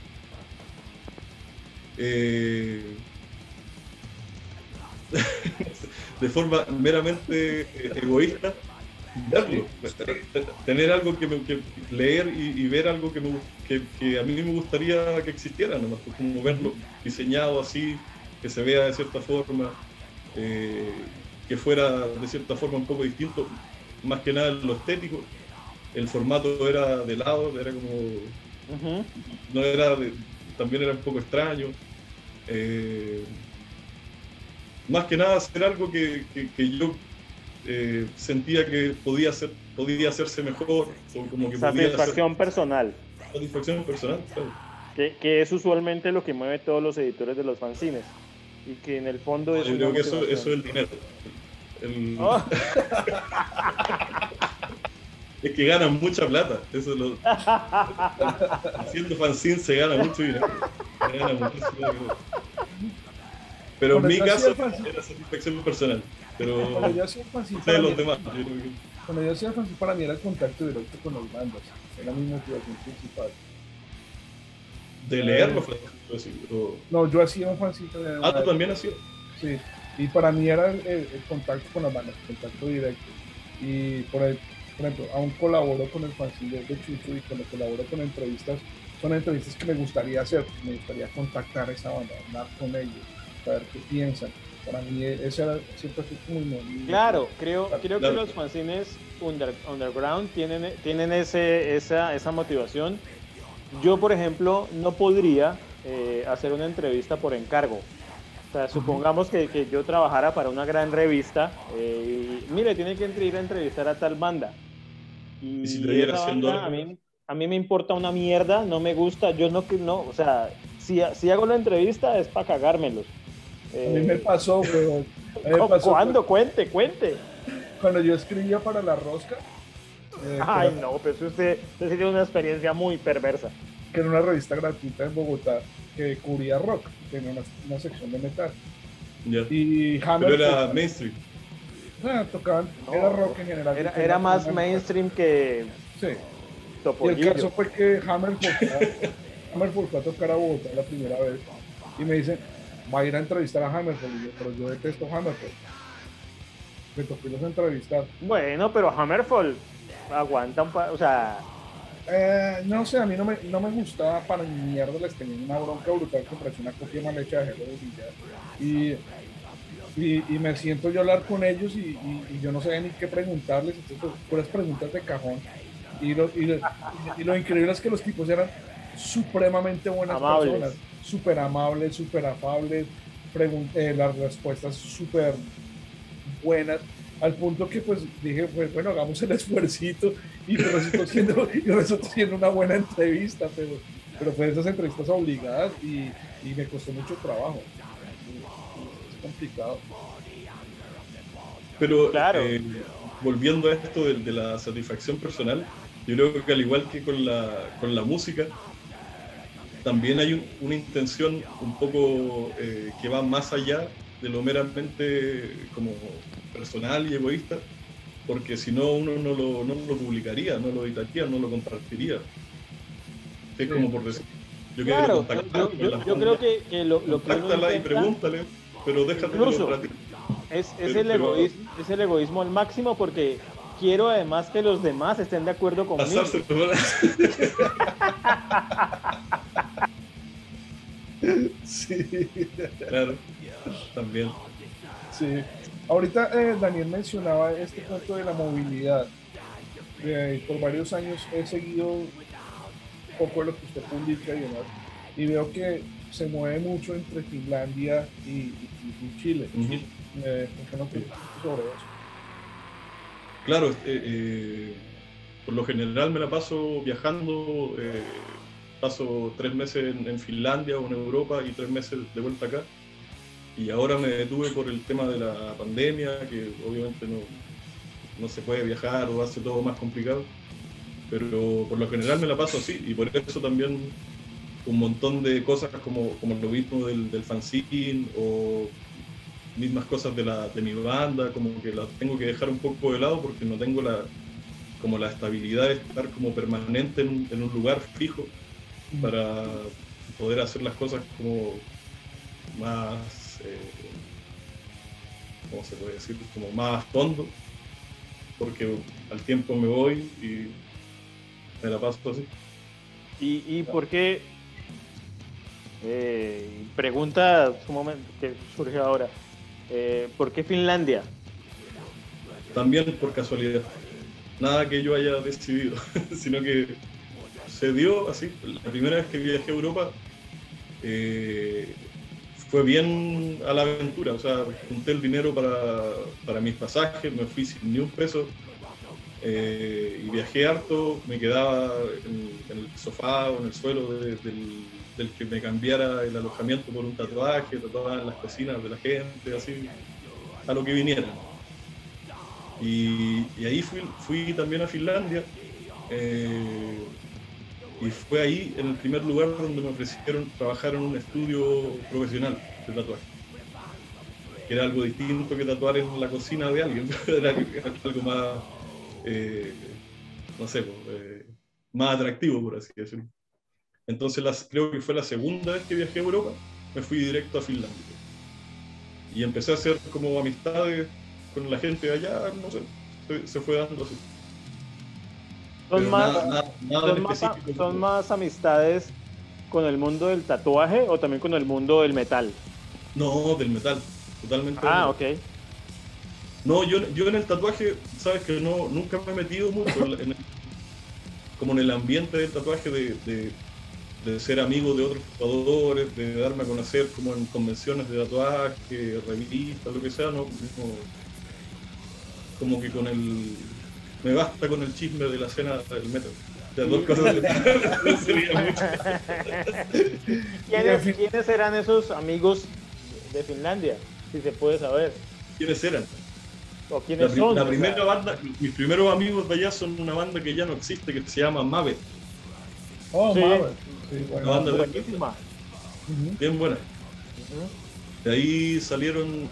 De forma meramente egoísta, verlo, tener algo que leer y ver algo que a mí me gustaría que existiera, nomás, pues, como verlo diseñado así, que se vea de cierta forma, eh, que fuera de cierta forma un poco distinto, más que nada en lo estético. El formato era de lado, era como, Ujú. no era también era un poco extraño. Eh, Más que nada hacer algo que yo sentía que podía hacerse mejor, o como que podía hacer Satisfacción personal, satisfacción personal, claro. que es usualmente lo que mueve todos los editores de los fanzines y que en el fondo No, es yo una creo que eso es motivación. el dinero. El- Oh. es que ganan mucha plata. Haciendo fanzine se gana mucho dinero. Se gana muchísimo dinero. Pero en Cuando mi yo hacía caso el fanzine, era satisfacción personal. cuando Pero yo hacía el fanzine no sé de para mí, los demás. Yo creo que cuando yo hacía el fanzine para mí era el contacto directo con los bandas. Era mi motivación principal. de Eh, leerlo fue así. no, yo hacía un fanzine Tú también hacías. sí, y para mí era el contacto con las bandas, el contacto directo. Y por ejemplo, aún colaboro con el fanzine de Chucho y cuando colaboro con entrevistas, son entrevistas que me gustaría hacer, me gustaría contactar a esa banda, hablar con ellos, saber qué piensan. Para mí ese era, siempre fue como mi Claro, motivación. creo que Claro. los fanzines underground tienen esa motivación. Yo, por ejemplo, no podría hacer una entrevista por encargo. O sea, supongamos que yo trabajara para una gran revista y, mire, tiene que ir a entrevistar a tal banda. Y si te Y diera esa $100 banda a mí me importa una mierda, no me gusta, yo no, o sea, si hago la entrevista es para cagármelos. A mí me pasó, weón. ¿Cuándo? Cuente. Cuando yo escribía para La Rosca. Ay, no, pues usted tiene una experiencia muy perversa. Que era una revista gratuita en Bogotá que cubría rock, tenía una sección de metal. Ya. Y Pero era mainstream. Tocaban, era rock en general. Era más mainstream que sí. Topollillo. Y el caso fue que Hammerfall fue a tocar a Bogotá la primera vez y me dicen, va a ir a entrevistar a Hammerfall, y yo, pero yo detesto Hammerfall. Me tocó irlos a entrevistar. Bueno, pero Hammerfall aguanta o sea... no sé, a mí no me gustaba para ni mierda, les tenía una bronca brutal que parecía una copia mal hecha de Hello y me siento yo a hablar con ellos y yo no sabía ni qué preguntarles, entonces pues, puras preguntas de cajón y lo increíble es que los tipos eran supremamente buenas personas, súper amables, súper afables, las respuestas súper buenas, al punto que pues dije, pues, bueno, hagamos el esfuercito y resultó siendo una buena entrevista, pero fue de esas entrevistas obligadas y me costó mucho trabajo. Es complicado. Pero claro. Volviendo a esto de la satisfacción personal, yo creo que al igual que con la música, también hay una intención un poco que va más allá de lo meramente como personal y egoísta, porque si no uno no lo publicaría, no lo editaría, no lo compartiría. Es como por decir, yo claro, quiero contactar yo creo que lo que uno intenta, y pregúntale, pero déjate incluso, es el egoísmo al máximo, porque quiero además que los demás estén de acuerdo conmigo. Sí. Claro, también. Sí. Ahorita Daniel mencionaba este punto de la movilidad. Por varios años he seguido un poco lo que usted publica y demás, y veo que se mueve mucho entre Finlandia y Chile. ¿Por qué no te sobre eso? Claro, por lo general me la paso viajando, paso 3 meses en Finlandia o en Europa y 3 meses de vuelta acá. Y ahora me detuve por el tema de la pandemia, que obviamente no se puede viajar o hace todo más complicado. Pero por lo general me la paso así, y por eso también un montón de cosas como lo mismo del fanzine o mismas cosas de mi banda, como que las tengo que dejar un poco de lado porque no tengo la estabilidad de estar como permanente en un lugar fijo para poder hacer las cosas como más, ¿cómo se puede decir? Como más fondo, porque al tiempo me voy y me la paso así. ¿Y por qué? Pregunta que surge ahora. ¿Por qué Finlandia? También por casualidad. Nada que yo haya decidido, sino que se dio así. La primera vez que viajé a Europa fue bien a la aventura. O sea, junté el dinero para mis pasajes, me fui sin ni un peso. Y viajé harto, me quedaba en el sofá o en el suelo del que me cambiara el alojamiento por un tatuaje, tatuaba en las cocinas de la gente, así, a lo que viniera. Y ahí fui también a Finlandia, y fue ahí en el primer lugar donde me ofrecieron trabajar en un estudio profesional de tatuaje. Que era algo distinto que tatuar en la cocina de alguien, era algo más, no sé, más atractivo, por así decirlo. Entonces creo que fue la segunda vez que viajé a Europa, me fui directo a Finlandia. Y empecé a hacer como amistades con la gente de allá, no sé, se fue dando así. ¿Son más amistades con el mundo del tatuaje o también con el mundo del metal? No, del metal, totalmente. Ok. No, yo en el tatuaje, sabes que nunca me he metido mucho como en el ambiente del tatuaje de ser amigo de otros tatuadores, de darme a conocer como en convenciones de tatuaje, revistas, lo que sea, no, como que me basta con el chisme de la escena del metal. Las dos cosas sería mucho. ¿Quiénes eran esos amigos de Finlandia? Si se puede saber. ¿Quiénes eran? ¿O quiénes son? La primera banda, mis primeros amigos de allá son una banda que ya no existe, que se llama Mave. Oh, Sí. Marvel. Sí, bueno. Una banda Buenísima. bien buena. De ahí salieron,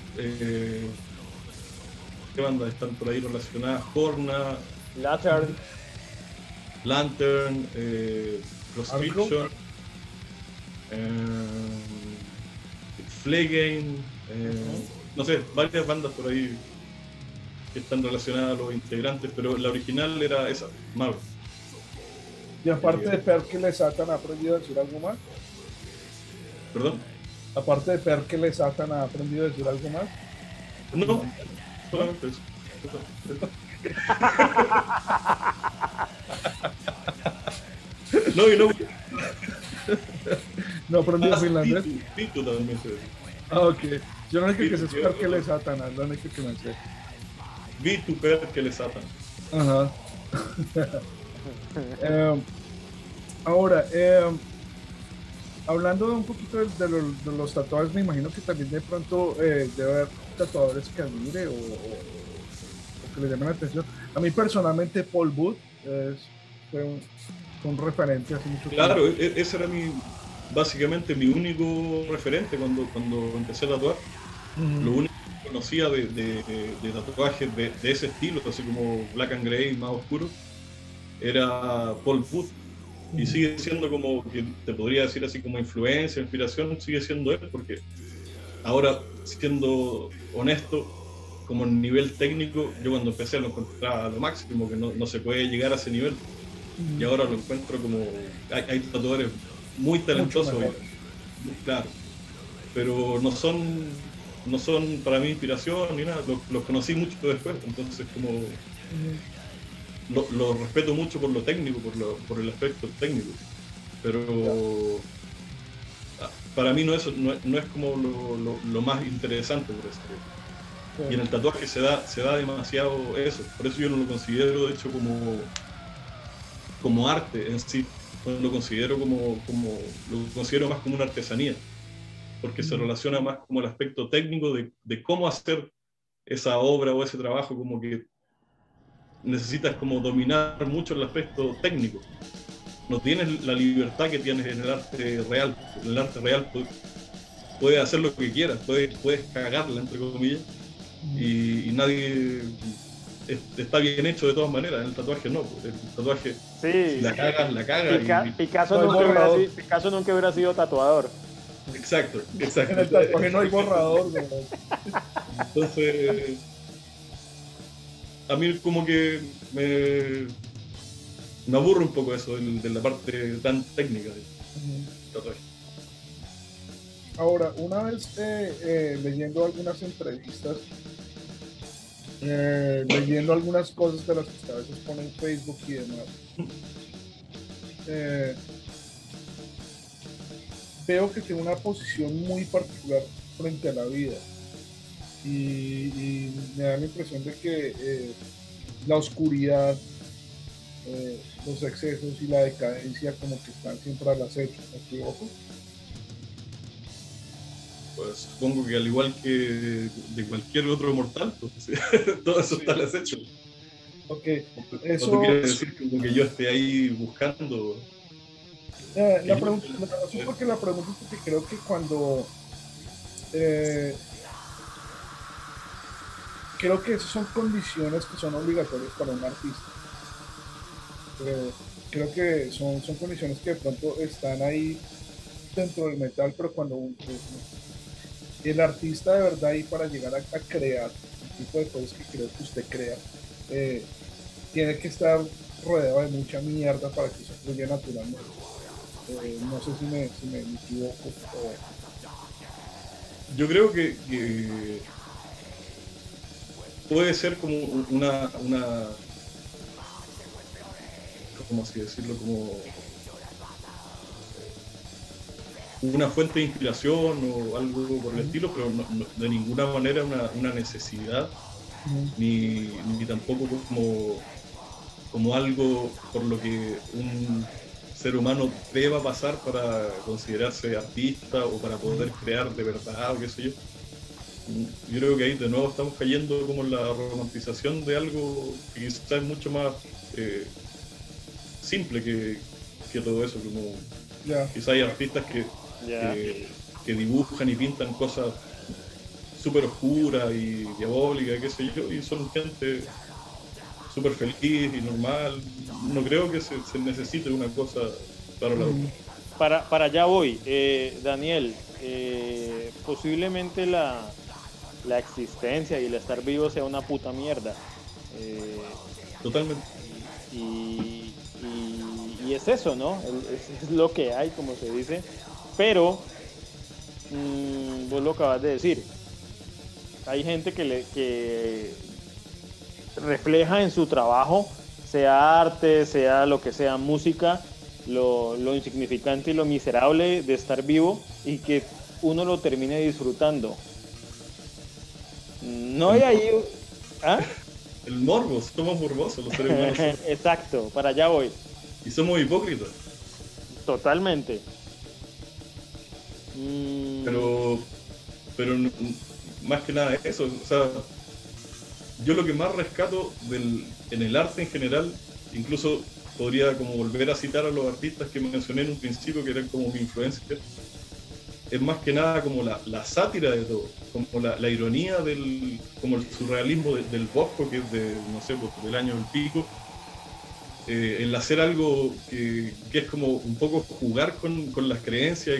¿qué bandas están por ahí relacionadas? Horna, Lantern, Proscription, Flegane, no sé, varias bandas por ahí que están relacionadas a los integrantes, pero la original era esa, Marvel. Y aparte de Perkele Satan, ¿ha aprendido a decir algo más? ¿Perdón? Aparte de Perkele Satan, ¿ha aprendido a decir algo más? No, solamente eso. No, y no. ¿No aprendió finlandés? Pitu también se dice. Ah, ok. Yo no sé que se es Perkele Satan, es lo único que me sé. Vitu Perkele Satan. Ajá. Ahora, hablando un poquito de los tatuajes, me imagino que también de pronto debe haber tatuadores que admire o que le llamen la atención. A mí personalmente Paul Booth fue un referente hace mucho tiempo. Claro, ese era básicamente mi único referente cuando empecé a tatuar. Lo único que conocía de tatuajes de ese estilo, así como Black and Grey, más oscuro, era Paul Booth. Y sigue siendo como, que te podría decir así como influencia, inspiración, sigue siendo él, porque ahora, siendo honesto, como en nivel técnico, yo cuando empecé lo encontraba a lo máximo, que no se puede llegar a ese nivel. Y ahora lo encuentro como, hay tatuadores muy talentosos, claro, pero no son para mí inspiración ni nada, los conocí mucho después, entonces como lo respeto mucho por lo técnico, por el aspecto técnico, pero para mí no es como lo más interesante, por eso. Y en el tatuaje se da demasiado eso, por eso yo no lo considero de hecho como arte en sí, no lo considero lo considero más como una artesanía, porque se relaciona más como el aspecto técnico de cómo hacer esa obra o ese trabajo, como que necesitas como dominar mucho el aspecto técnico. No tienes la libertad que tienes en el arte real. En el arte real puedes hacer lo que quieras, puedes cagarla, entre comillas, y nadie está bien hecho de todas maneras. En el tatuaje no, el tatuaje, sí, si la cagas. Picasso nunca hubiera sido tatuador. Exacto. En el tatuaje no hay borrador. Entonces, a mí como que me aburre un poco eso de la parte tan técnica del tatuaje. Ahora, una vez leyendo algunas entrevistas, leyendo algunas cosas de las que a veces pone en Facebook y demás, veo que tiene una posición muy particular frente a la vida y me da la impresión de que la oscuridad, los excesos y la decadencia como que están siempre al acecho, ¿me equivoco? Pues supongo que al igual que de cualquier otro mortal, pues, todo eso está al acecho. Ok, eso... ¿No quiere decir como que yo esté ahí buscando? La razón porque la pregunta es porque creo que cuando... creo que esas son condiciones que son obligatorias para un artista. Creo que son condiciones que de pronto están ahí dentro del metal, pero cuando el artista de verdad ahí para llegar a crear el tipo de cosas que creo que usted crea, tiene que estar rodeado de mucha mierda para que eso fluya naturalmente. No sé si me equivoco. Yo creo que puede ser como una ¿cómo así decirlo? Como una fuente de inspiración o algo por el estilo, pero no, de ninguna manera una necesidad, ni tampoco como como algo por lo que un ser humano deba pasar para considerarse artista o para poder crear de verdad o qué sé yo. Yo creo que ahí de nuevo estamos cayendo como en la romantización de algo que quizás es mucho más simple que todo eso. Como quizás hay artistas que dibujan y pintan cosas súper oscuras y diabólicas, qué sé yo, y son gente súper feliz y normal. No creo que se necesite una cosa para la otra. Para allá voy, Daniel. Posiblemente la existencia y el estar vivo sea una puta mierda. Totalmente. Y es eso, ¿no? Es lo que hay, como se dice. Pero, vos lo acabas de decir. Hay gente que refleja en su trabajo, sea arte, sea lo que sea, música, lo insignificante y lo miserable de estar vivo y que uno lo termine disfrutando. No hay ahí... ¿Ah? El morbo, somos morbosos los seres humanos. Exacto, para allá voy. Y somos hipócritas. Totalmente. Pero más que nada eso, o sea, yo lo que más rescato en el arte en general, incluso podría como volver a citar a los artistas que mencioné en un principio, que eran como mi influencia, es más que nada como la sátira de todo, como la ironía como el surrealismo del Bosco, que es no sé, pues, del año del pico, el hacer algo que es como un poco jugar con las creencias y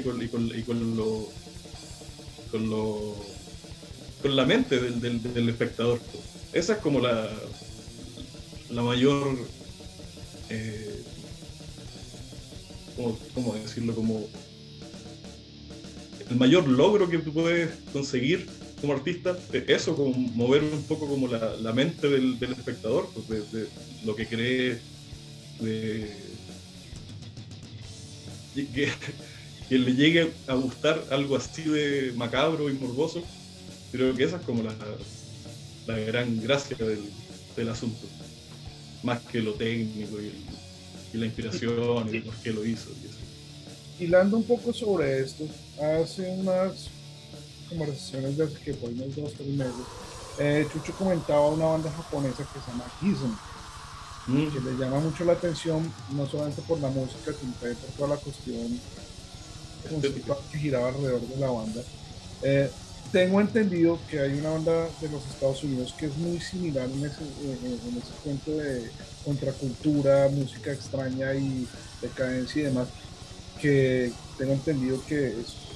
con la mente del espectador. Esa es como la mayor, ¿cómo decirlo? Como el mayor logro que tú puedes conseguir como artista, eso, como mover un poco como la mente del espectador, pues de lo que cree, que le llegue a gustar algo así de macabro y morboso. Creo que esa es como la gran gracia del asunto, más que lo técnico y la inspiración y por qué lo hizo y eso. Hilando un poco sobre esto, hace unas conversaciones de hace que por unos 2-3 meses, Chucho comentaba una banda japonesa que se llama Gizm, que le llama mucho la atención, no solamente por la música, sino también por toda la cuestión conceptual que giraba alrededor de la banda. Tengo entendido que hay una banda de los Estados Unidos que es muy similar en ese cuento de contracultura, música extraña y decadencia y demás, que tengo entendido que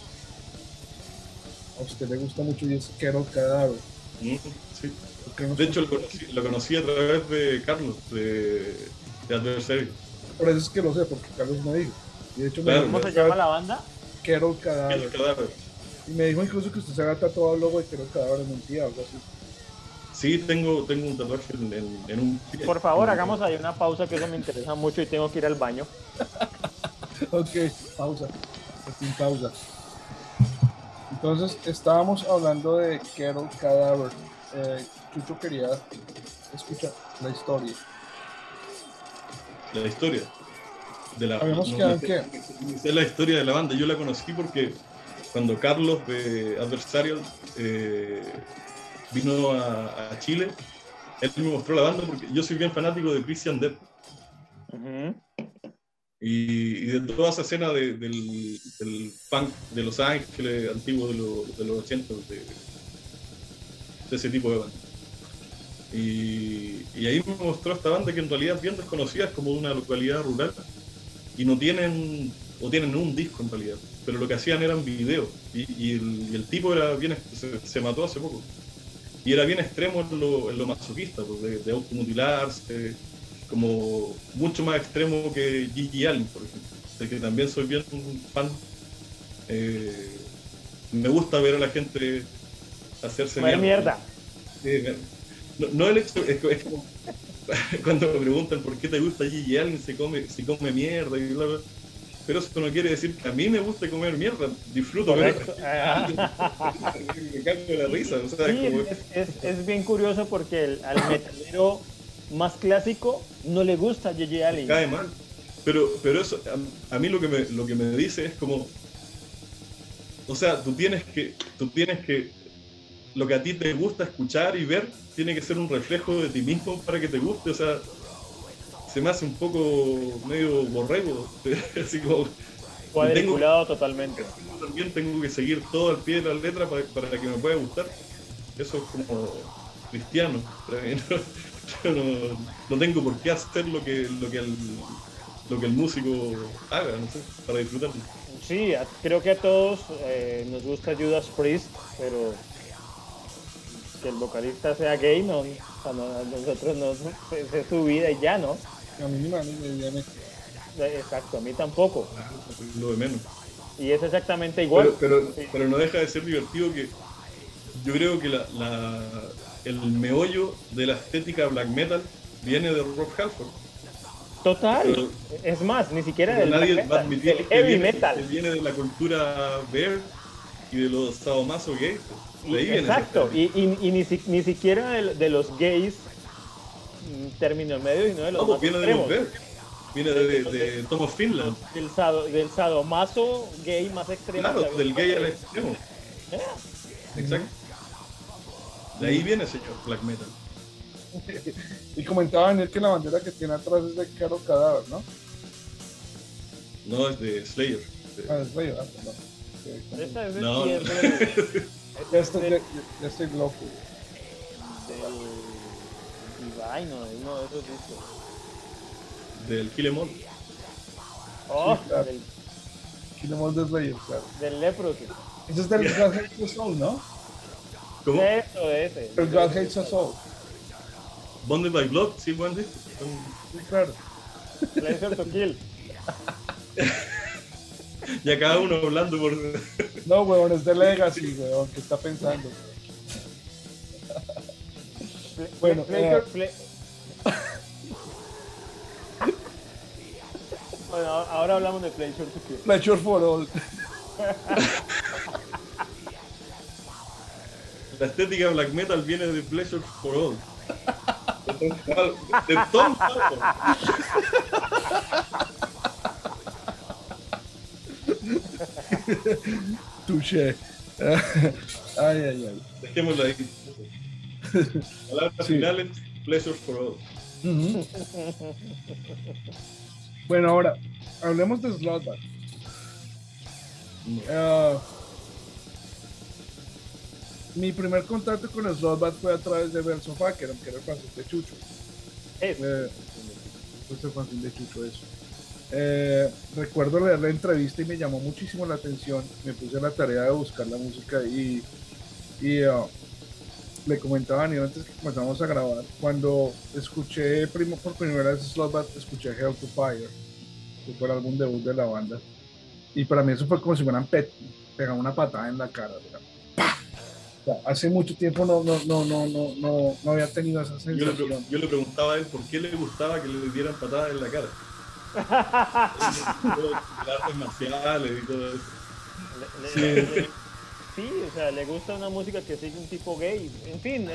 a usted le gusta mucho y es Quero Cadáver. Sí. De hecho lo conocí a través de Carlos, de Adversario. Por eso es que lo sé, porque Carlos me dijo. Y de hecho ¿Cómo se llama la banda? Quero Cadáver. Y me dijo incluso que usted se había tatuado el logo de Quero Cadáver en un pie o algo así. Sí, tengo un tatuaje en un pie. Por favor, hagamos ahí una pausa, que eso me interesa mucho y tengo que ir al baño. Ok, pausa. Sin pausa. Entonces, estábamos hablando de Quero Cadáver. Chucho quería escuchar la historia. La historia de la banda. Es la historia de la banda. Yo la conocí porque cuando Carlos de Adversarial vino a Chile, él me mostró la banda porque yo soy bien fanático de Christian Death. Y de toda esa escena del punk de Los Ángeles antiguo de los 80, de ese tipo de banda. Y ahí me mostró esta banda que en realidad es bien desconocida, es como de una localidad rural y no tienen, o tienen un disco en realidad, pero lo que hacían eran videos y el tipo era bien, se mató hace poco y era bien extremo en lo masoquista, pues, de automutilarse, como mucho más extremo que Gigi Allen, por ejemplo, del que también soy bien fan. Me gusta ver a la gente hacerse mierda. No el hecho, es como cuando me preguntan por qué te gusta Gigi Allen, si come mierda y bla, bla. Pero eso no quiere decir que a mí me guste comer mierda, disfruto ver. Me cago de la risa. O sea, sí, es bien curioso porque al metalero más clásico, no le gusta a J.J. Allen. Cae mal. Pero eso, a mí lo que me dice es como, o sea, tú tienes que, lo que a ti te gusta escuchar y ver, tiene que ser un reflejo de ti mismo para que te guste, o sea, se me hace un poco medio borrego, así como... Cuadriculado totalmente. También tengo que seguir todo al pie de la letra para que me pueda gustar. Eso es como cristiano. No tengo por qué hacer lo que el músico haga, no sé, para disfrutarlo. Sí, creo que a todos nos gusta Judas Priest, pero que el vocalista sea gay, no, a nosotros no, es su vida y ya, ¿no? A mí me Exacto, a mí tampoco. Lo de menos. Y es exactamente igual. Pero no deja de ser divertido que yo creo que el meollo de la estética black metal viene de Rob Halford. Total. Pero, es más, ni siquiera del nadie black va a admitir del heavy metal. Que viene de la cultura bear y de los sadomaso gays. Exacto. Y ni siquiera de los gays término medio, sino de los más viene extremos. De los bear. Viene de Tom of Finland. Del sadomaso gay más extremo. Claro, del gay al extremo. Exacto. De ahí viene ese black metal. Y comentaba Daniel que la bandera que tiene atrás es de Caro Cadáver, ¿no? No, es de Slayer. Ah, es Slayer, perdón. Esa es de no. Ya estoy loco. Divine, uno de esos discos. Del Kill Em All. Oh, sí, claro. Kill Em All de Slayer, claro. Del Leprosy. Ese es del God Hates Us All, ¿no? ¿Cómo? Eso, de ese. El God Hates Us All. Bonded by Blood, sí, buen disco. Sí, claro. Pleasure to Kill. Ya cada uno hablando por... No, weón, es de Legacy, weón, ¿qué está pensando? Bueno, bueno, ahora hablamos de Pleasure to Kill. Pleasure for All. La estética black metal viene de Pleasure for All. De Tom Halford. Touché. Ay. Dejémoslo ahí. Palabras finales, Pleasure for All. Bueno, ahora, hablemos de Slotback. Mi primer contacto con Slotback fue a través de Verso Fucker, que era el fanzine de Chucho. Es el fanzine de Chucho, eso. Recuerdo leer la entrevista y me llamó muchísimo la atención. Me puse la tarea de buscar la música y le comentaba a Daniel antes que comenzamos a grabar. Cuando escuché por primera vez Slotback, escuché Hell to Fire, que fue el álbum debut de la banda. Y para mí eso fue como si me hubieran pegado una patada en la cara. O sea, hace mucho tiempo no había tenido esa sensación. Yo le preguntaba a él por qué le gustaba que le dieran patadas en la cara. Las artes marciales y todo eso. Sí, o sea, le gusta una música que sigue un tipo gay. En fin,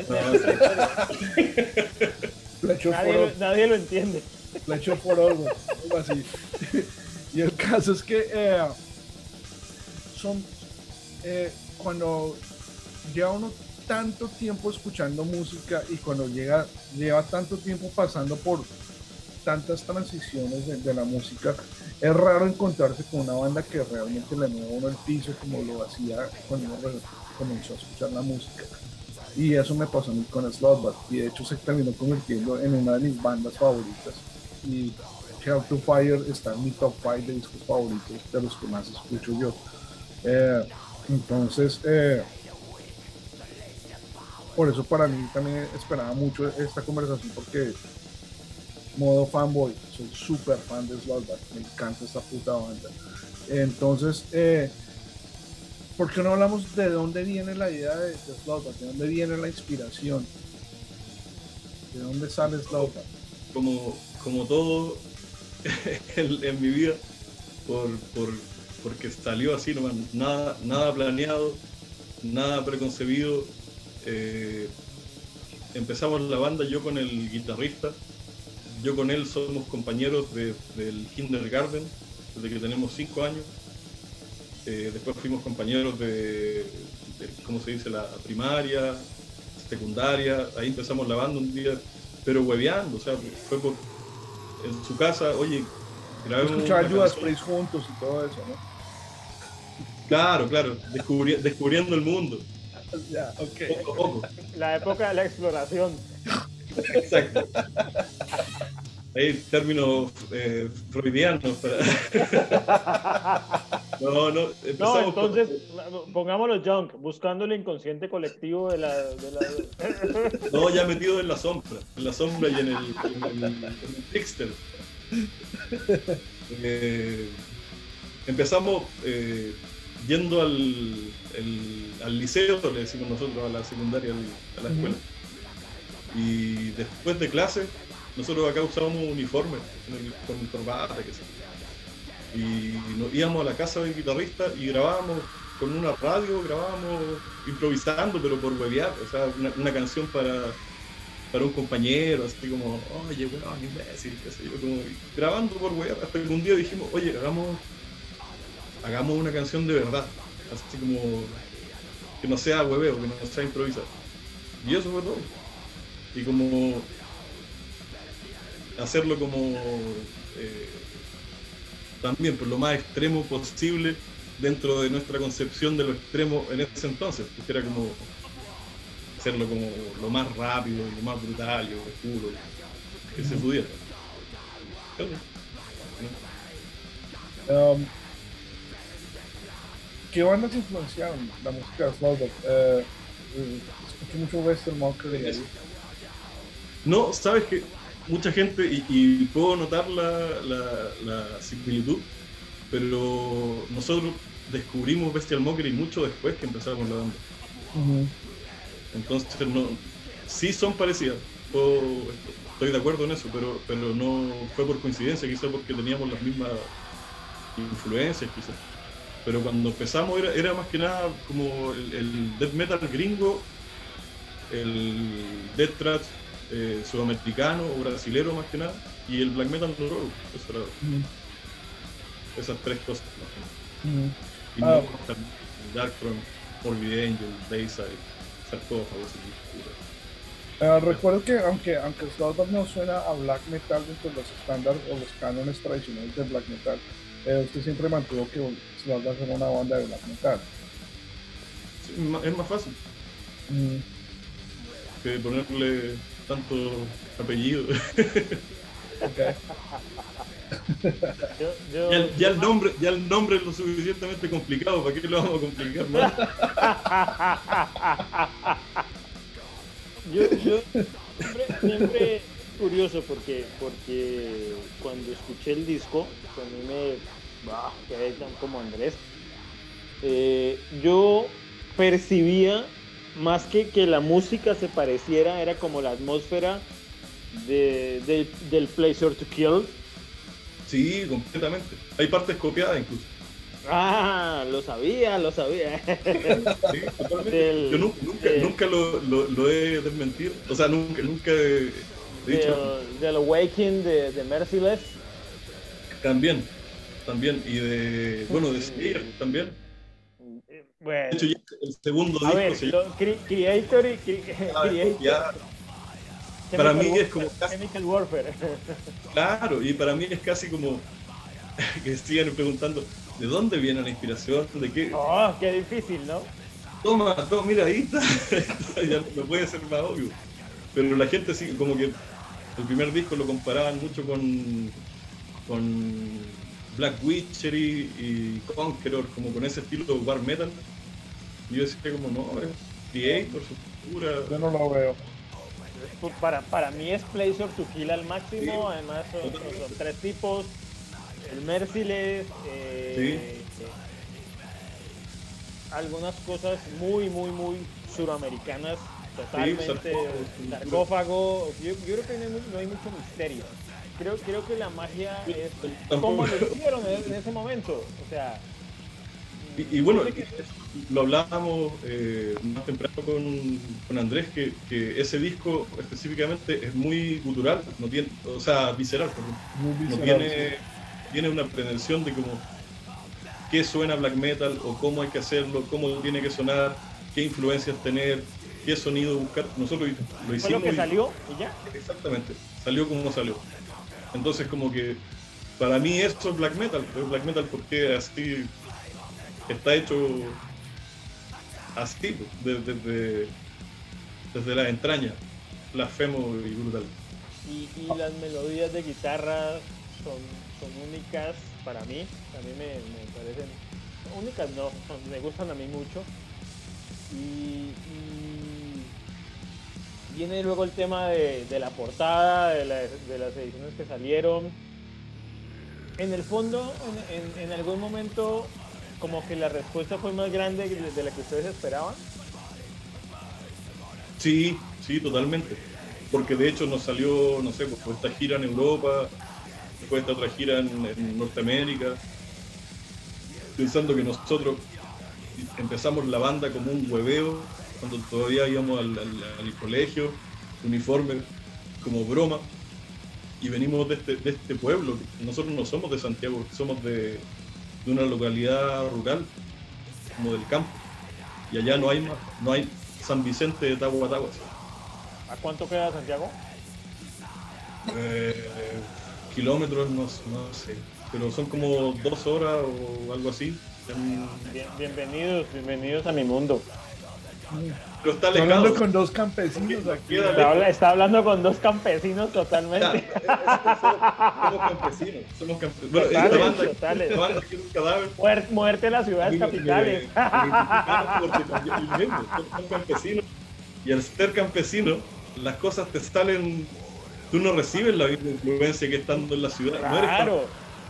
nadie lo entiende. Pleasure for All, algo así. Y el caso es que cuando lleva uno tanto tiempo escuchando música y cuando lleva tanto tiempo pasando por tantas transiciones de la música, es raro encontrarse con una banda que realmente le mueva uno el piso como lo hacía cuando uno comenzó a escuchar la música. Y eso me pasó a mí con Slotback, y de hecho se terminó convirtiendo en una de mis bandas favoritas. Y Hell to Fire está en mi top 5 de discos favoritos, de los que más escucho yo. Entonces, por eso para mí también esperaba mucho esta conversación, porque modo fanboy, soy súper fan de Slotback, me encanta esta puta banda. Entonces, ¿por qué no hablamos de dónde viene la idea de Slotback? ¿De dónde viene la inspiración? ¿De dónde sale Slotback? Como todo en mi vida, porque salió así nomás, nada planeado, nada preconcebido. empezamos la banda yo con el guitarrista. Yo con él somos compañeros del kindergarten, desde que tenemos 5 años. Después fuimos compañeros de, ¿cómo se dice?, la primaria, secundaria. Ahí empezamos la banda un día, pero hueveando, o sea, fue en su casa, oye, grabemos Escuchar una Judas canción. Priest juntos y todo eso, ¿no? Claro, descubriendo el mundo. Ya, ok. Poco a poco. La época de la exploración. Exacto. Hay términos freudianos para... No, No, empezamos entonces, pongámoslo junk, buscando el inconsciente colectivo de la... No, ya metido en la sombra y en el trickster. Empezamos yendo al liceo, le decimos nosotros, a la secundaria, a la escuela. Y después de clase, nosotros acá usábamos uniforme con corbata, qué sé yo. Y nos íbamos a la casa del guitarrista y grabábamos con una radio, grabábamos improvisando, pero por huevear, o sea, una canción para un compañero, así como, oye, weón, imbécil, qué sé yo, como grabando por huevear, hasta que un día dijimos, oye, hagamos una canción de verdad, así como que no sea hueveo, que no sea improvisar. Y eso fue todo. Y como hacerlo como también por lo más extremo posible dentro de nuestra concepción de lo extremo en ese entonces, porque era como hacerlo como lo más rápido, lo más brutal, lo oscuro que se pudiera. ¿Qué bandas influenciaron la música de Slowdog? Escucho mucho Western Monker. No, sabes que mucha gente, y puedo notar la similitud, pero nosotros descubrimos Bestial Mockery mucho después que empezamos la banda. Entonces, sí son parecidas, estoy de acuerdo en eso, pero no fue por coincidencia, quizás porque teníamos las mismas influencias, quizás. Pero cuando empezamos era más que nada como el death metal gringo, el death thrash sudamericano o brasilero más que nada, y el black metal noruego. Esas tres cosas. Y no Darkthrone, Morbid Angel, Dayside, Sarcófago, recuerdo que aunque Slowdog no suena a black metal dentro de los estándares o los cánones tradicionales de black metal, usted siempre mantuvo que Slowdog era una banda de black metal. Sí, es más fácil que ponerle tanto apellido. Okay. Ya el nombre es lo suficientemente complicado, ¿para qué lo vamos a complicar más? yo siempre curioso porque cuando escuché el disco, a mí me quedé tan como Andrés, yo percibía más que la música se pareciera, era como la atmósfera del Pleasure to Kill. Sí, completamente. Hay partes copiadas incluso. Ah, lo sabía. Sí, totalmente. Yo nunca lo he desmentido. O sea, nunca he dicho. Del Awakening de Merciless. También. Y de Slayer también. Bueno, de hecho, ya el segundo a disco ver, se llama... Creator y Creator. Ya, para mí es como casi... Chemical Warfare. Claro, y para mí es casi como que siguen preguntando ¿de dónde viene la inspiración? ¿De qué? Oh, qué difícil, ¿no? Toma, mira, ahí está. Ya no puede ser más obvio. Pero la gente sí, como que el primer disco lo comparaban mucho con Black Witchery y Conqueror, como con ese estilo de war metal. Y yo decía como, no, es Creator, su cultura. Yo no lo veo. Para mí es Pleasure to Kill al máximo, Sí, además son tres tipos, el Merciless, algunas cosas muy suramericanas, totalmente, sarcófago, yo creo que no hay mucho misterio. Creo que la magia es como lo hicieron en ese momento, o sea, Y bueno, lo hablábamos más temprano con Andrés, que ese disco específicamente es muy gutural, no tiene, o sea, visceral, perdón. Muy No visceral, tiene una pretensión de como qué suena black metal o cómo hay que hacerlo, cómo tiene que sonar, qué influencias tener, qué sonido buscar. Nosotros lo hicimos. ¿Fue lo que salió y ya? Exactamente, salió como salió. Entonces como que para mí esto es black metal porque así está hecho así, pues, desde la entraña, blasfemo y brutal. Y las melodías de guitarra son únicas para mí. A mí me parecen únicas, no, me gustan a mí mucho. Y viene luego el tema de la portada, de las ediciones que salieron. En el fondo, en algún momento, como que la respuesta fue más grande de la que ustedes esperaban. Sí, sí, totalmente. Porque de hecho nos salió, no sé, pues esta gira en Europa, después esta otra gira en Norteamérica, pensando que nosotros empezamos la banda como un hueveo, cuando todavía íbamos al colegio, uniforme, como broma, y venimos de este pueblo. Nosotros no somos de Santiago, somos de una localidad rural, como del campo, y allá no hay San Vicente de Tahuatahua. ¿A cuánto queda Santiago? Kilómetros, no sé, pero son como 2 horas o algo así. Bienvenidos a mi mundo. Pero está Estoy alejado. hablando con dos campesinos aquí. Está hablando con dos campesinos totalmente. Somos campesinos. Bueno, esta banda quiere un cadáver. Muerte en las ciudades capitales. Son campesinos. Y al ser campesino, las cosas te salen. Tú no recibes la misma influencia que estando en la ciudad. Claro.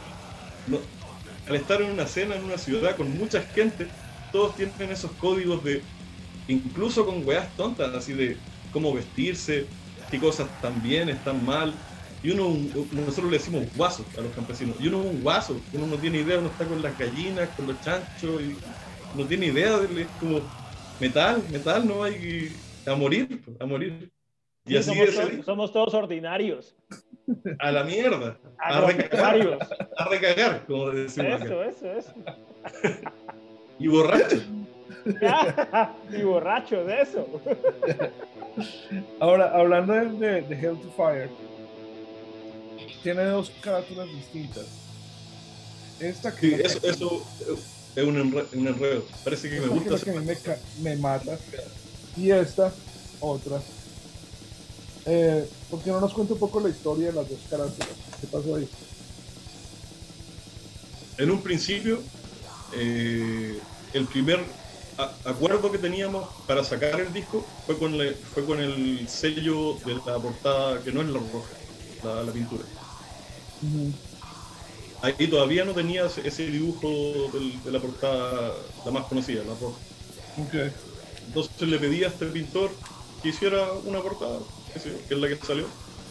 Al estar en una cena en una ciudad con mucha gente, todos tienen esos códigos de, incluso con weas tontas, así de cómo vestirse, qué cosas están bien, están mal. Y nosotros le decimos guasos a los campesinos. Y uno es un guaso, uno no tiene idea, uno está con las gallinas, con los chanchos, y no tiene idea es como metal, no hay a morir. Y sí, así somos todos ordinarios. A la mierda. A recagar, como decimos acá. Eso. Y borrachos. Y borrachos, eso. Ahora, hablando de Hell to Fire, tiene dos carátulas distintas. Esta que sí, eso es un enredo. Parece que me gusta. Que a mí me mata. Y esta, otra. ¿Por qué no nos cuenta un poco la historia de las dos carátulas? ¿Qué pasó ahí? En un principio, el primer acuerdo que teníamos para sacar el disco fue con el sello de la portada, que no es la roja, la pintura. Ahí todavía no tenía ese dibujo de la portada, la más conocida, la roja. Okay. Entonces le pedí a este pintor que hiciera una portada, que es la que salió.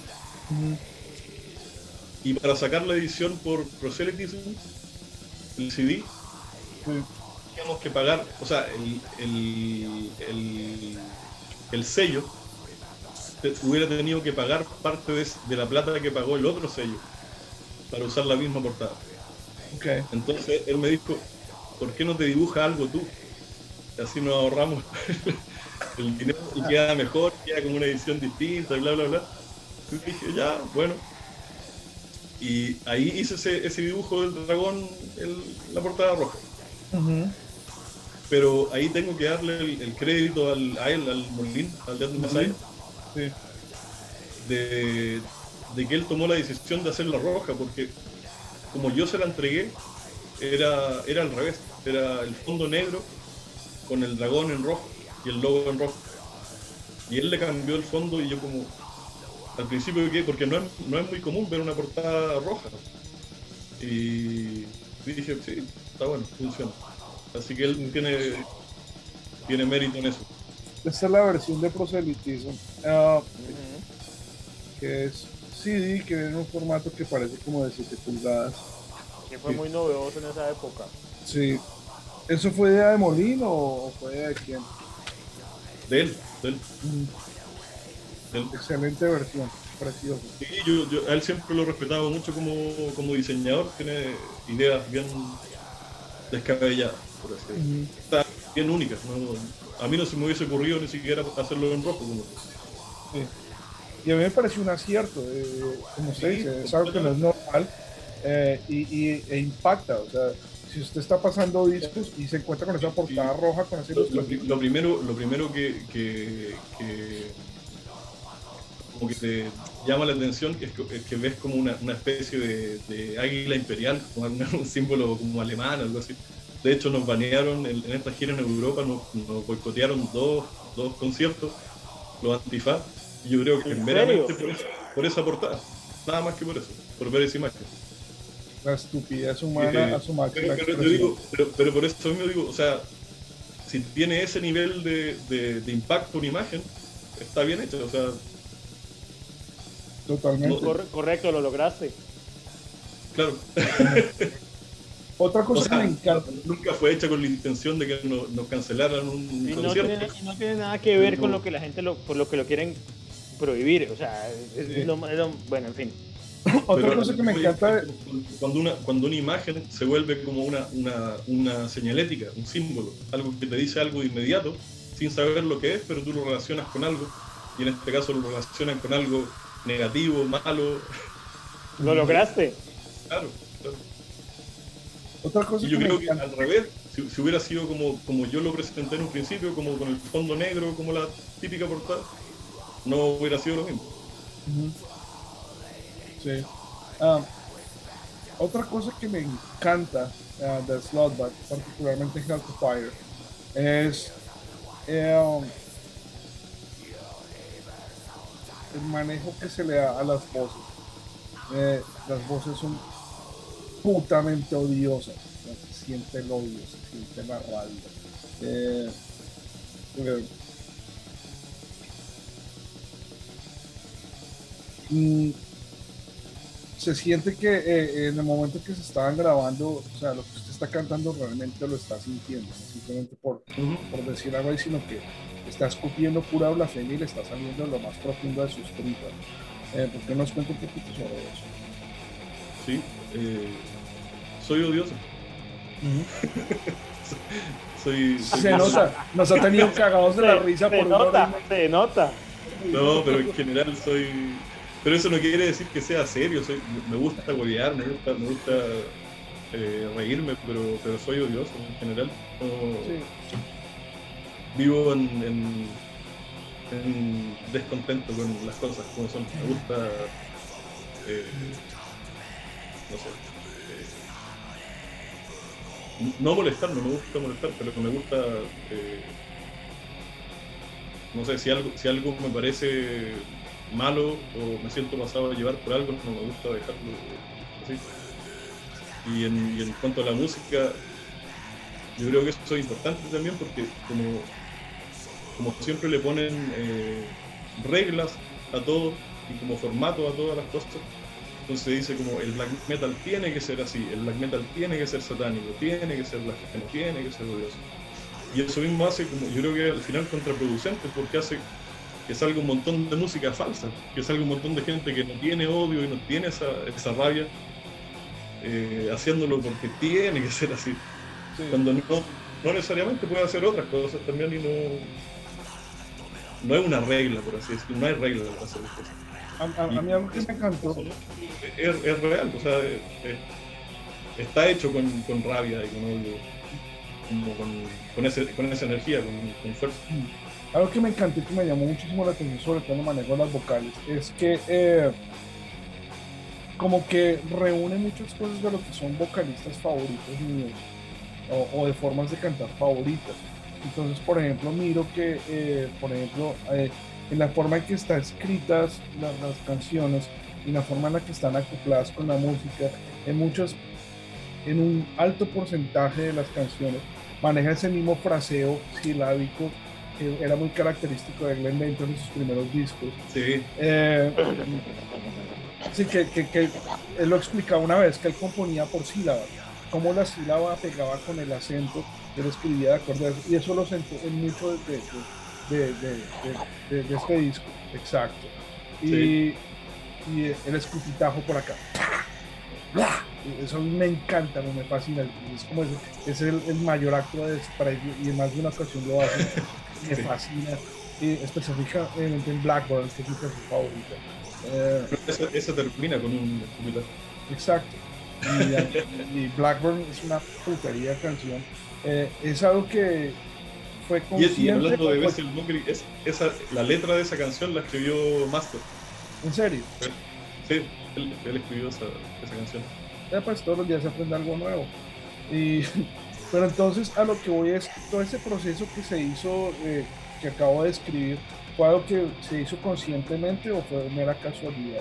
Y para sacar la edición por Proselytism, el CD, teníamos que pagar, o sea, el sello hubiera tenido que pagar parte de la plata que pagó el otro sello para usar la misma portada. Okay. Entonces él me dijo, ¿por qué no te dibujas algo tú? Así nos ahorramos el dinero y queda mejor, queda con una edición distinta, bla, bla, bla. Y dije, ya, bueno. Y ahí hice ese dibujo del dragón en la portada roja. Pero ahí tengo que darle el crédito a él, al Molín, al Death Messiah, sí, de que él tomó la decisión de hacerla roja, porque como yo se la entregué, era al revés, era el fondo negro con el dragón en rojo y el logo en rojo. Y él le cambió el fondo y yo como al principio porque no es muy común ver una portada roja. Y dije, sí, está bueno, funciona. Así que él tiene mérito en eso. Esta es la versión de Proselytism, que es CD, que viene en un formato que parece como de 7 pulgadas. Que fue muy novedoso en esa época. Sí. ¿Eso fue idea de Molino o fue de quién? De él, de él, Mm, de él. excelente versión, precioso. Sí, yo a él siempre lo he respetado mucho como diseñador, tiene ideas bien descabelladas, por así decirlo. Ujú. Está bien únicas, ¿no? A mí no se me hubiese ocurrido ni siquiera hacerlo en rojo. Sí. Y a mí me pareció un acierto, como usted Sí, dice, es algo que no es normal e impacta. O sea, si usted está pasando discos y se encuentra con esa portada roja, con esa ilustración. Lo primero que como que te llama la atención es que ves como una especie de águila imperial, como un símbolo como alemán, algo así. De hecho, nos banearon en esta gira en Europa, nos boicotearon dos conciertos, los Antifa, y yo creo que ¿En meramente serio? por esa portada, nada más que por eso, por ver esa imagen. La estupidez humana a su máxima Pero yo expresión. digo, pero por eso mismo digo, o sea, si tiene ese nivel de impacto una imagen, está bien hecho, o sea, Totalmente. Correcto, lo lograste. claro. Otra O cosa que me sea, encanta. nunca fue hecha con la intención de que nos cancelaran un Y concierto. no tiene nada que ver con No. lo que la gente por lo que lo quieren prohibir. O sea, bueno, en fin. Otra Pero cosa que me encanta. cuando una imagen se vuelve como una señalética, un símbolo, algo que te dice algo de inmediato, sin saber lo que es, pero tú lo relacionas con algo, y en este caso lo relacionan con algo negativo, malo. Lo lograste. Claro, claro. Otra cosa Y yo que me creo que encanta. al revés, si hubiera sido como yo lo presenté en un principio, como con el fondo negro, como la típica portada, no hubiera sido lo mismo. Ujú. Sí. Ah, otra cosa que me encanta de Slotback, particularmente Hell to Fire, es eh, el manejo que se le da a las voces. Las voces son putamente odiosas. Se siente el odio, se siente la rabia. Eh, eh, mm, Se siente que en el momento que se estaban grabando, o sea, lo que usted está cantando realmente lo está sintiendo, no simplemente por decir algo ahí, sino que está escupiendo pura blasfemia y le está saliendo lo más profundo de sus tripas. ¿Por qué nos cuenta un poquito sobre eso? Sí, soy odioso. Soy Se nota, nos ha tenido cagados de la risa por una hora y media. Se nota. No, pero en general soy. Pero eso no quiere decir que sea serio. Me gusta huevear, me gusta reírme, pero soy odioso en general. No, Sí. vivo en descontento con las cosas como son. Me gusta, no sé, no molestar, no me gusta molestar, pero me gusta, no sé, si algo me parece malo o me siento pasado a llevar por algo, no me gusta dejarlo así. Y en cuanto a la música, yo creo que eso es importante también porque como siempre le ponen reglas a todo y como formato a todas las cosas, entonces dice como el black metal tiene que ser así, el black metal tiene que ser satánico, tiene que ser blasfemo, tiene que ser odioso. Y eso mismo hace como, yo creo que al final contraproducente porque hace que salga un montón de música falsa, que salga un montón de gente que no tiene odio y no tiene esa rabia, haciéndolo porque tiene que ser así. Sí. Cuando no necesariamente puede hacer otras cosas también y no es una regla, por así decirlo, no hay regla para hacer las cosas. A mí algo que me encantó. Es real, o sea, está hecho con rabia y con odio, como con esa energía, con fuerza. Algo que me encantó y que me llamó muchísimo la atención, sobre todo en el manejo de las vocales, es que como que reúne muchas cosas de lo que son vocalistas favoritos míos o de formas de cantar favoritas. Entonces, por ejemplo, miro que, en la forma en que están escritas las canciones y la forma en la que están acopladas con la música, en un alto porcentaje de las canciones, maneja ese mismo fraseo silábico que era muy característico de Glenn Benton en sus primeros discos. Sí. Sí, que él lo explicaba una vez, que él componía por sílabas. cómo la sílaba pegaba con el acento, él escribía de acuerdo a eso, y eso lo sentó en mucho de este disco, exacto. Sí. Y el escupitajo por acá. Eso a mí me encanta, me fascina. Es como es el mayor acto de desprecio y en más de una ocasión lo hace. Me fascina, específicamente en Blackburn, que es mi canción favorita. Esa termina con un escupitajo. Exacto. Y Blackburn es una putería de canción. Es algo que fue consciente. Y hablando de Basil Mukri, la letra de esa canción la escribió Master. ¿En serio? Sí, él escribió esa canción. Pues todos los días se aprende algo nuevo. Pero entonces a lo que voy es todo ese proceso que se hizo, que acabo de escribir, ¿fue algo que se hizo conscientemente o fue mera casualidad?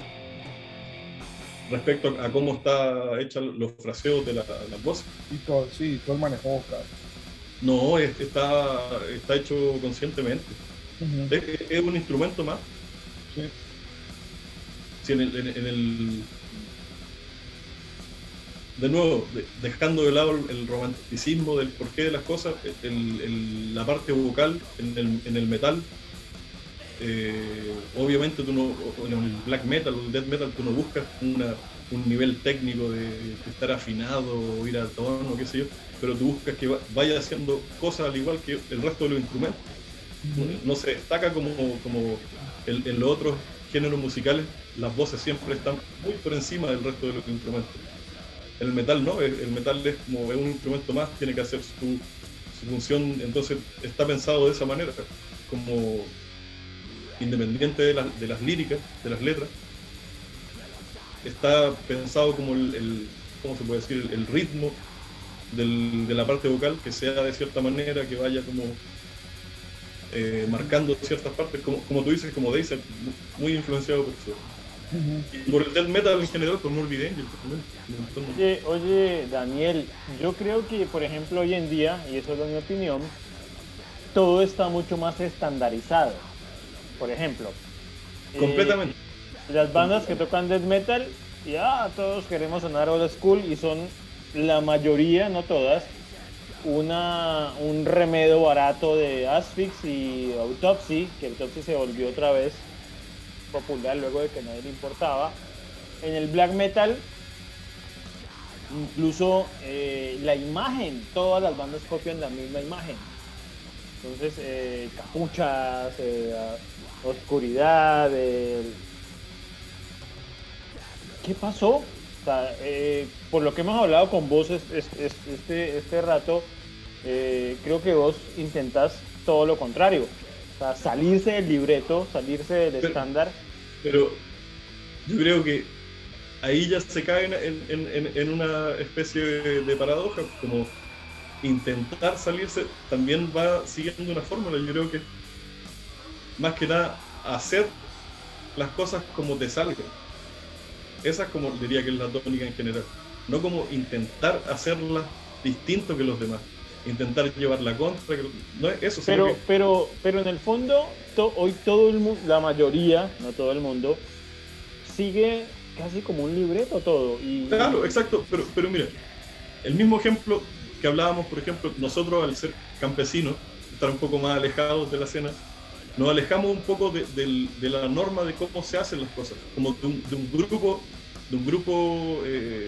Respecto a cómo está hecha los fraseos de las voces. Y todo, sí, todo el manejo vocal. No, está hecho conscientemente. Uh-huh. Es un instrumento más. Sí. Sí, de nuevo, dejando de lado el romanticismo del porqué de las cosas, la parte vocal en el metal, obviamente tú no, en el black metal o el death metal tú no buscas un nivel técnico de estar afinado o ir a tono, qué sé yo, pero tú buscas que vaya haciendo cosas al igual que el resto de los instrumentos. No se destaca como en los otros géneros musicales, las voces siempre están muy por encima del resto de los instrumentos. El metal no, el metal es como un instrumento más, tiene que hacer su función, entonces está pensado de esa manera, como independiente de las líricas, de las letras, está pensado como ¿cómo se puede decir? El ritmo de la parte vocal, que sea de cierta manera, que vaya como marcando ciertas partes, como tú dices, como Deicel, muy influenciado por eso. Uh-huh. Y por el death metal en general, por Morbid Angel también. Oye, Daniel, yo creo que, por ejemplo, hoy en día, y eso es mi opinión, todo está mucho más estandarizado. Por ejemplo, completamente. Las bandas que tocan death metal, ya todos queremos sonar old school y son la mayoría, no todas, un remedio barato de Asphyx y Autopsy, que Autopsy se volvió otra vez popular luego de que nadie le importaba. En el black metal, incluso la imagen, todas las bandas copian la misma imagen. Entonces, capuchas, oscuridad. ¿Qué pasó? O sea, por lo que hemos hablado con vos este rato, creo que vos intentás todo lo contrario. O sea, salirse del libreto, salirse del estándar. Pero yo creo que ahí ya se cae en una especie de paradoja, como intentar salirse también va siguiendo una fórmula. Yo creo que más que nada hacer las cosas como te salgan. Esa es como diría que es la tónica en general. No como intentar hacerlas distinto que los demás. Intentar llevar la contra, no es eso. Pero en el fondo, hoy todo el mundo, la mayoría, no todo el mundo, sigue casi como un libreto todo. Claro, exacto, pero mira, el mismo ejemplo que hablábamos, por ejemplo, nosotros al ser campesinos, estar un poco más alejados de la escena, nos alejamos un poco de la norma de cómo se hacen las cosas, como de un grupo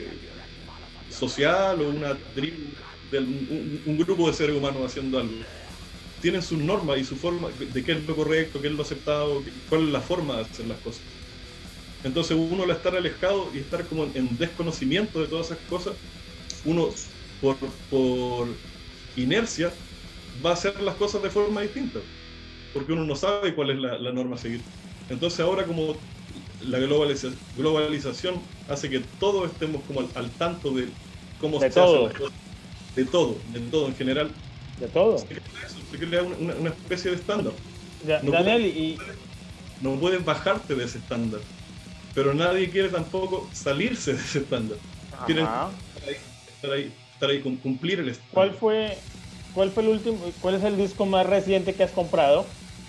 social o una tribu, un grupo de seres humanos haciendo algo. Tienen sus normas y su forma de qué es lo correcto, qué es lo aceptado, cuál es la forma de hacer las cosas. Entonces uno al estar alejado y estar como en desconocimiento de todas esas cosas, uno por inercia va a hacer las cosas de forma distinta, porque uno no sabe cuál es la norma a seguir. Entonces ahora como la globalización hace que todos estemos como al tanto de cómo se hacen las cosas, de todo en general. De todo. Se crea una especie de estándar. Daniel, no puedes bajarte de ese estándar, pero nadie quiere tampoco salirse de ese estándar. Quieren estar ahí, cumplir el estándar. ¿Cuál fue el último? ¿Cuál es el disco más reciente que has comprado?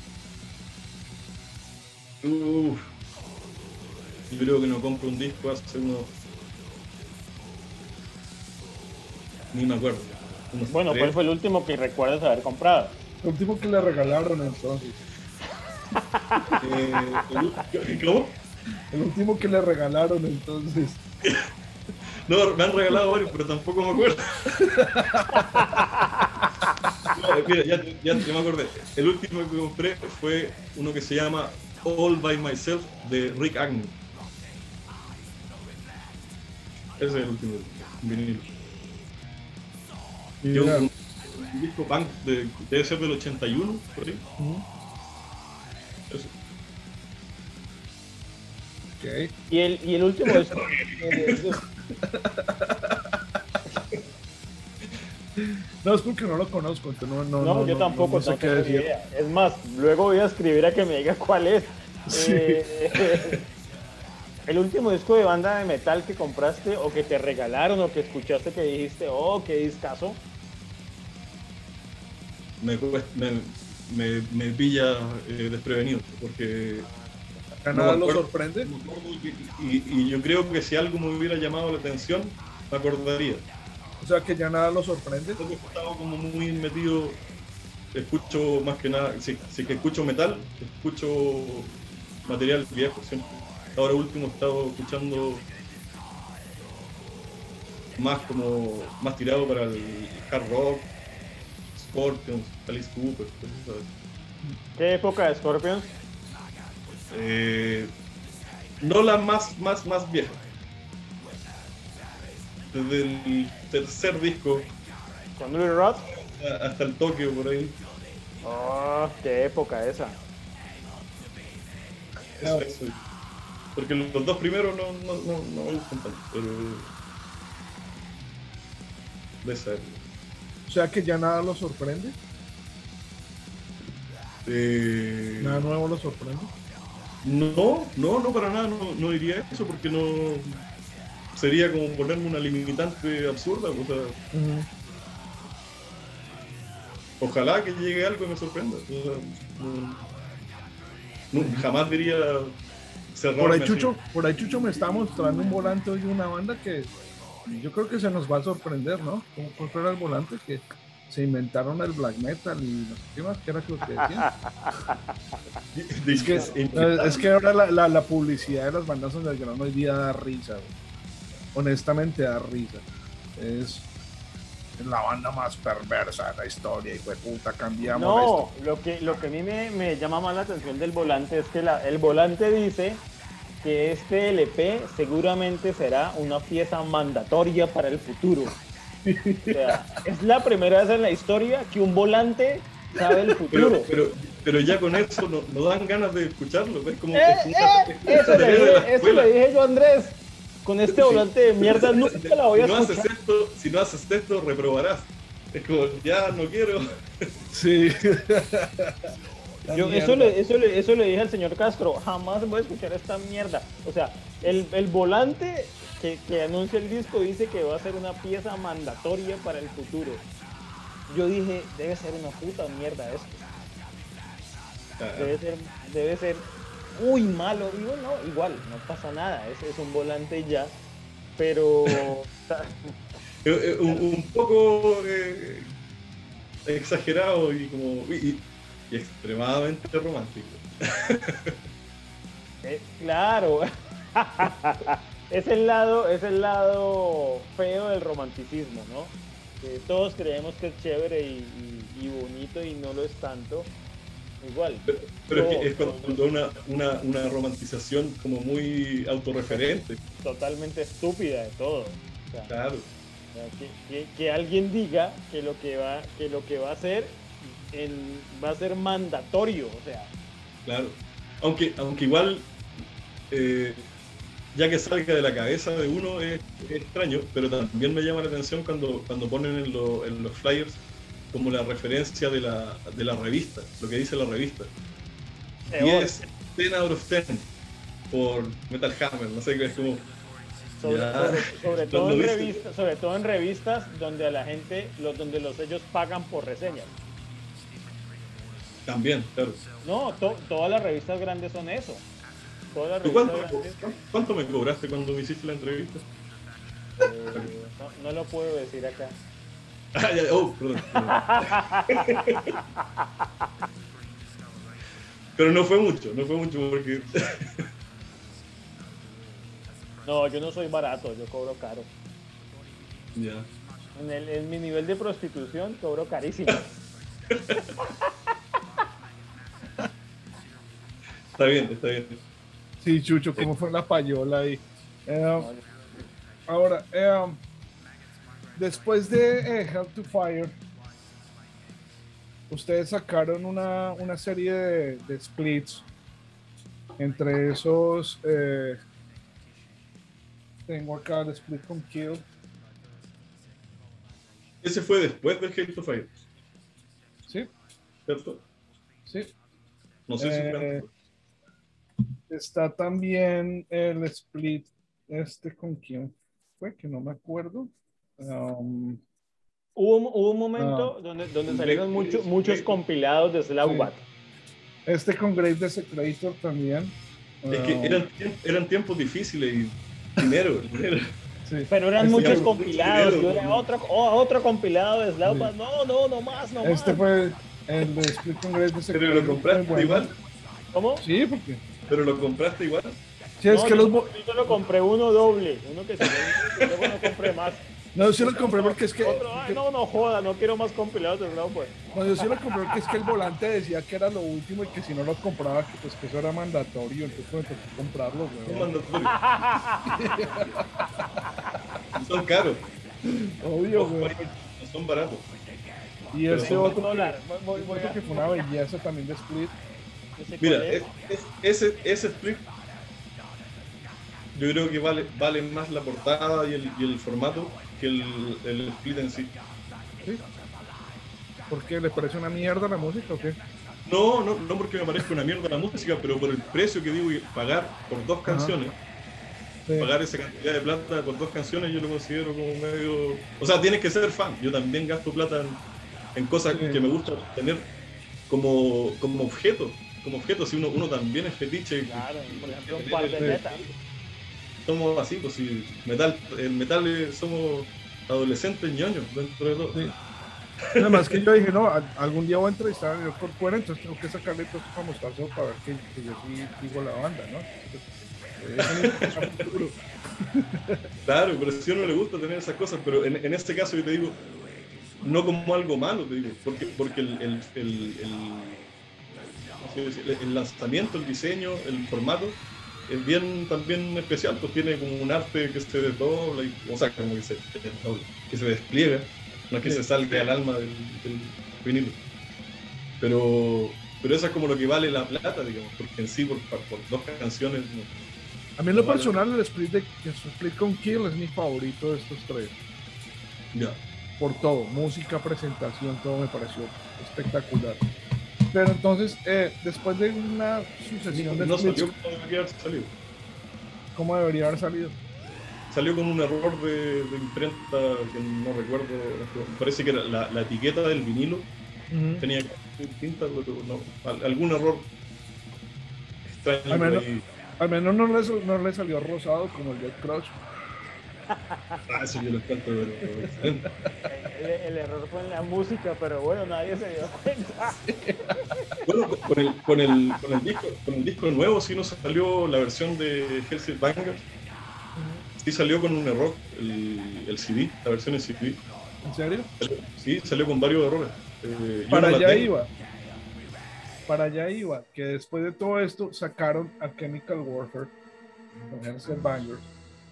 Yo creo que no compro un disco hace unos Ni me acuerdo. Bueno, ¿cuál fue el último que recuerdas haber comprado? El último que le regalaron entonces. ¿Cómo? El último que le regalaron entonces. No, me han regalado varios, pero tampoco me acuerdo. No, mira, ya me acordé. El último que compré fue uno que se llama All By Myself de Rick Agnew. Ese es el último vinilo. Y Yo, mira, un disco punk debe ser del 81, por ahí. Eso. ok. Y el último disco. No, es porque no lo conozco, entonces No, yo tampoco, no sé no qué tengo ni decir. idea. Es más, luego voy a escribir a que me diga cuál es. Sí. El último disco de banda de metal que compraste o que te regalaron o que escuchaste que dijiste, oh, qué discazo. Me pilla desprevenido, porque ¿A no nada me lo acuerdo. sorprende? Y yo creo que si algo me hubiera llamado la atención, me acordaría. O sea, que ya nada lo sorprende. Porque he estado como muy metido, escucho más que nada, si que escucho metal, escucho material viejo siempre. Ahora último he estado escuchando más tirado para el hard rock, Scorpions, Alice Cooper, cosas así. ¿Qué época de Scorpions? No la más vieja. Desde el tercer disco ¿Con Louis Roth? hasta el Tokio por ahí. Oh, qué época esa. Eso. Porque los dos primeros no me gustan tanto, pero de esa época. O sea, que ya nada lo sorprende. Nada nuevo lo sorprende. No para nada, no diría eso, porque no sería como ponerme una limitante absurda. O sea, ojalá que llegue algo y me sorprenda. O sea, jamás diría cerrarme así. Por ahí Chucho me está mostrando un volante hoy de una banda que yo creo que se nos va a sorprender, ¿no? ¿Cuál era el volante? Que se inventaron el black metal y no sé qué más, que era lo que decían. Es que ahora la publicidad de las bandas underground hoy día da risa, güey. Honestamente da risa. Es la banda más perversa de la historia y fue puta, cambiamos No, esto. lo que a mí me llama más la atención del volante es que el volante dice que este LP seguramente será una pieza mandatoria para el futuro. O sea, es la primera vez en la historia que un volante sabe el futuro. Pero ya con eso no dan ganas de escucharlo. ¿Ves? Como Eso le dije yo a Andrés. Con este volante de mierda nunca la voy a escuchar. Si no haces esto, reprobarás. Es como, ya no quiero. Sí. Eso le dije al señor Castro, jamás voy a escuchar esta mierda. O sea, el volante que anuncia el disco dice que va a ser una pieza mandatoria para el futuro. Yo dije, debe ser una puta mierda esto. Debe ser muy malo. Digo, no, igual, no pasa nada, es un volante ya, pero un poco exagerado y extremadamente romántico. Claro. Es el lado feo del romanticismo, ¿no? Que todos creemos que es chévere y bonito y no lo es tanto. Igual. Pero es cuando una romantización como muy autorreferente. Totalmente estúpida de todo. O sea, claro. Que alguien diga que lo que va a hacer va a ser mandatorio, o sea. Claro. Aunque igual ya que salga de la cabeza de uno es extraño, pero también me llama la atención cuando ponen en los flyers como la referencia de la revista, lo que dice la revista. Y es 10 out of 10 por Metal Hammer, no sé qué es como. Sobre todo en revistas donde a la gente, donde los sellos pagan por reseñas. También, claro. No, todas las revistas grandes son eso. Todas las ¿Cuánto me cobraste cuando me hiciste la entrevista? No lo puedo decir acá. Oh, perdón. Pero no fue mucho porque... No, yo no soy barato, yo cobro caro. Ya. En mi nivel de prostitución cobro carísimo. Está bien. Sí, Chucho, ¿cómo fue la payola ahí? Ahora, después de Hell to Fire, ustedes sacaron una serie de splits. Entre esos, tengo acá el split con Kill. Ese fue después del Hate to Fire. Sí, ¿Cierto? sí. No sé si fue antes. Está también el split con quién fue, que no me acuerdo. Hubo un momento donde salieron muchos compilados de Slaughbat. Sí. Con Grave Desecrator también. Es que eran tiempos difíciles y dinero. Sí. Pero eran muchos compilados. Yo era otro compilado de Slaughbat. Sí. No más. Fue el de Split con Grave Desecrator. Pero lo compraste igual. ¿Cómo? Sí, porque. Pero lo compraste igual. Sí, es que yo solo compré uno doble. Uno que luego no compré más. No, sí lo compré porque es que... No joda, no quiero más compilados de Slaughbat. No, yo sí lo compré porque es que el volante decía que era lo último y que si no lo compraba, que eso era mandatorio, entonces me tocó comprarlo, güey. Son caros. Obvio, güey. No son baratos. Y ese otro que fue una belleza también de Split. Mira, ese Split yo creo que vale más la portada y el formato que el Split en sí. ¿Sí? ¿Por qué? ¿Le parece una mierda la música o qué? No porque me parezca una mierda la música, pero por el precio que digo pagar por dos canciones, pagar esa cantidad de plata por dos canciones, yo lo considero como medio... O sea, tienes que ser fan. Yo también gasto plata en cosas que me gusta tener como objeto. Como objeto, si uno también es fetiche. Claro, por ejemplo, un par de metal. Somos así, pues si el metal somos adolescentes ñoños dentro de todo. Sí. Nada más que yo dije, no, algún día voy a entrevistar a New Corcuera, entonces tengo que sacarle todo esto para mostrarlo para ver que yo sí digo la banda, ¿no? Claro, pero si a uno le gusta tener esas cosas, pero en este caso yo te digo, no como algo malo, te digo, porque el lanzamiento, el diseño, el formato es bien también especial, pues tiene como un arte que se desdobla, o sea, como que se despliega, no es que se salga al alma del vinilo. Pero eso es como lo que vale la plata, digamos, porque en sí por dos canciones... A mí en lo personal el split con Kill es mi favorito de estos tres. Ya. Por todo, música, presentación, todo me pareció espectacular. Pero entonces, después de una sucesión de splits, salió como debería haber salido. ¿Cómo debería haber salido? Salió con un error de imprenta que no recuerdo, parece que era la etiqueta del vinilo tenía que ser distinta, pero no, algún error extraño. Al menos no le salió rosado como el Dead Crush. Eso yo lo canto, pero... El error fue en la música, pero bueno, nadie se dio cuenta. Bueno, con el disco nuevo sí nos salió la versión de Hellbangers. Sí salió con un error el CD, la versión en CD. ¿En serio? Sí, salió con varios errores. Para allá iba, que después de todo esto sacaron a Chemical Warfare con Hellbangers.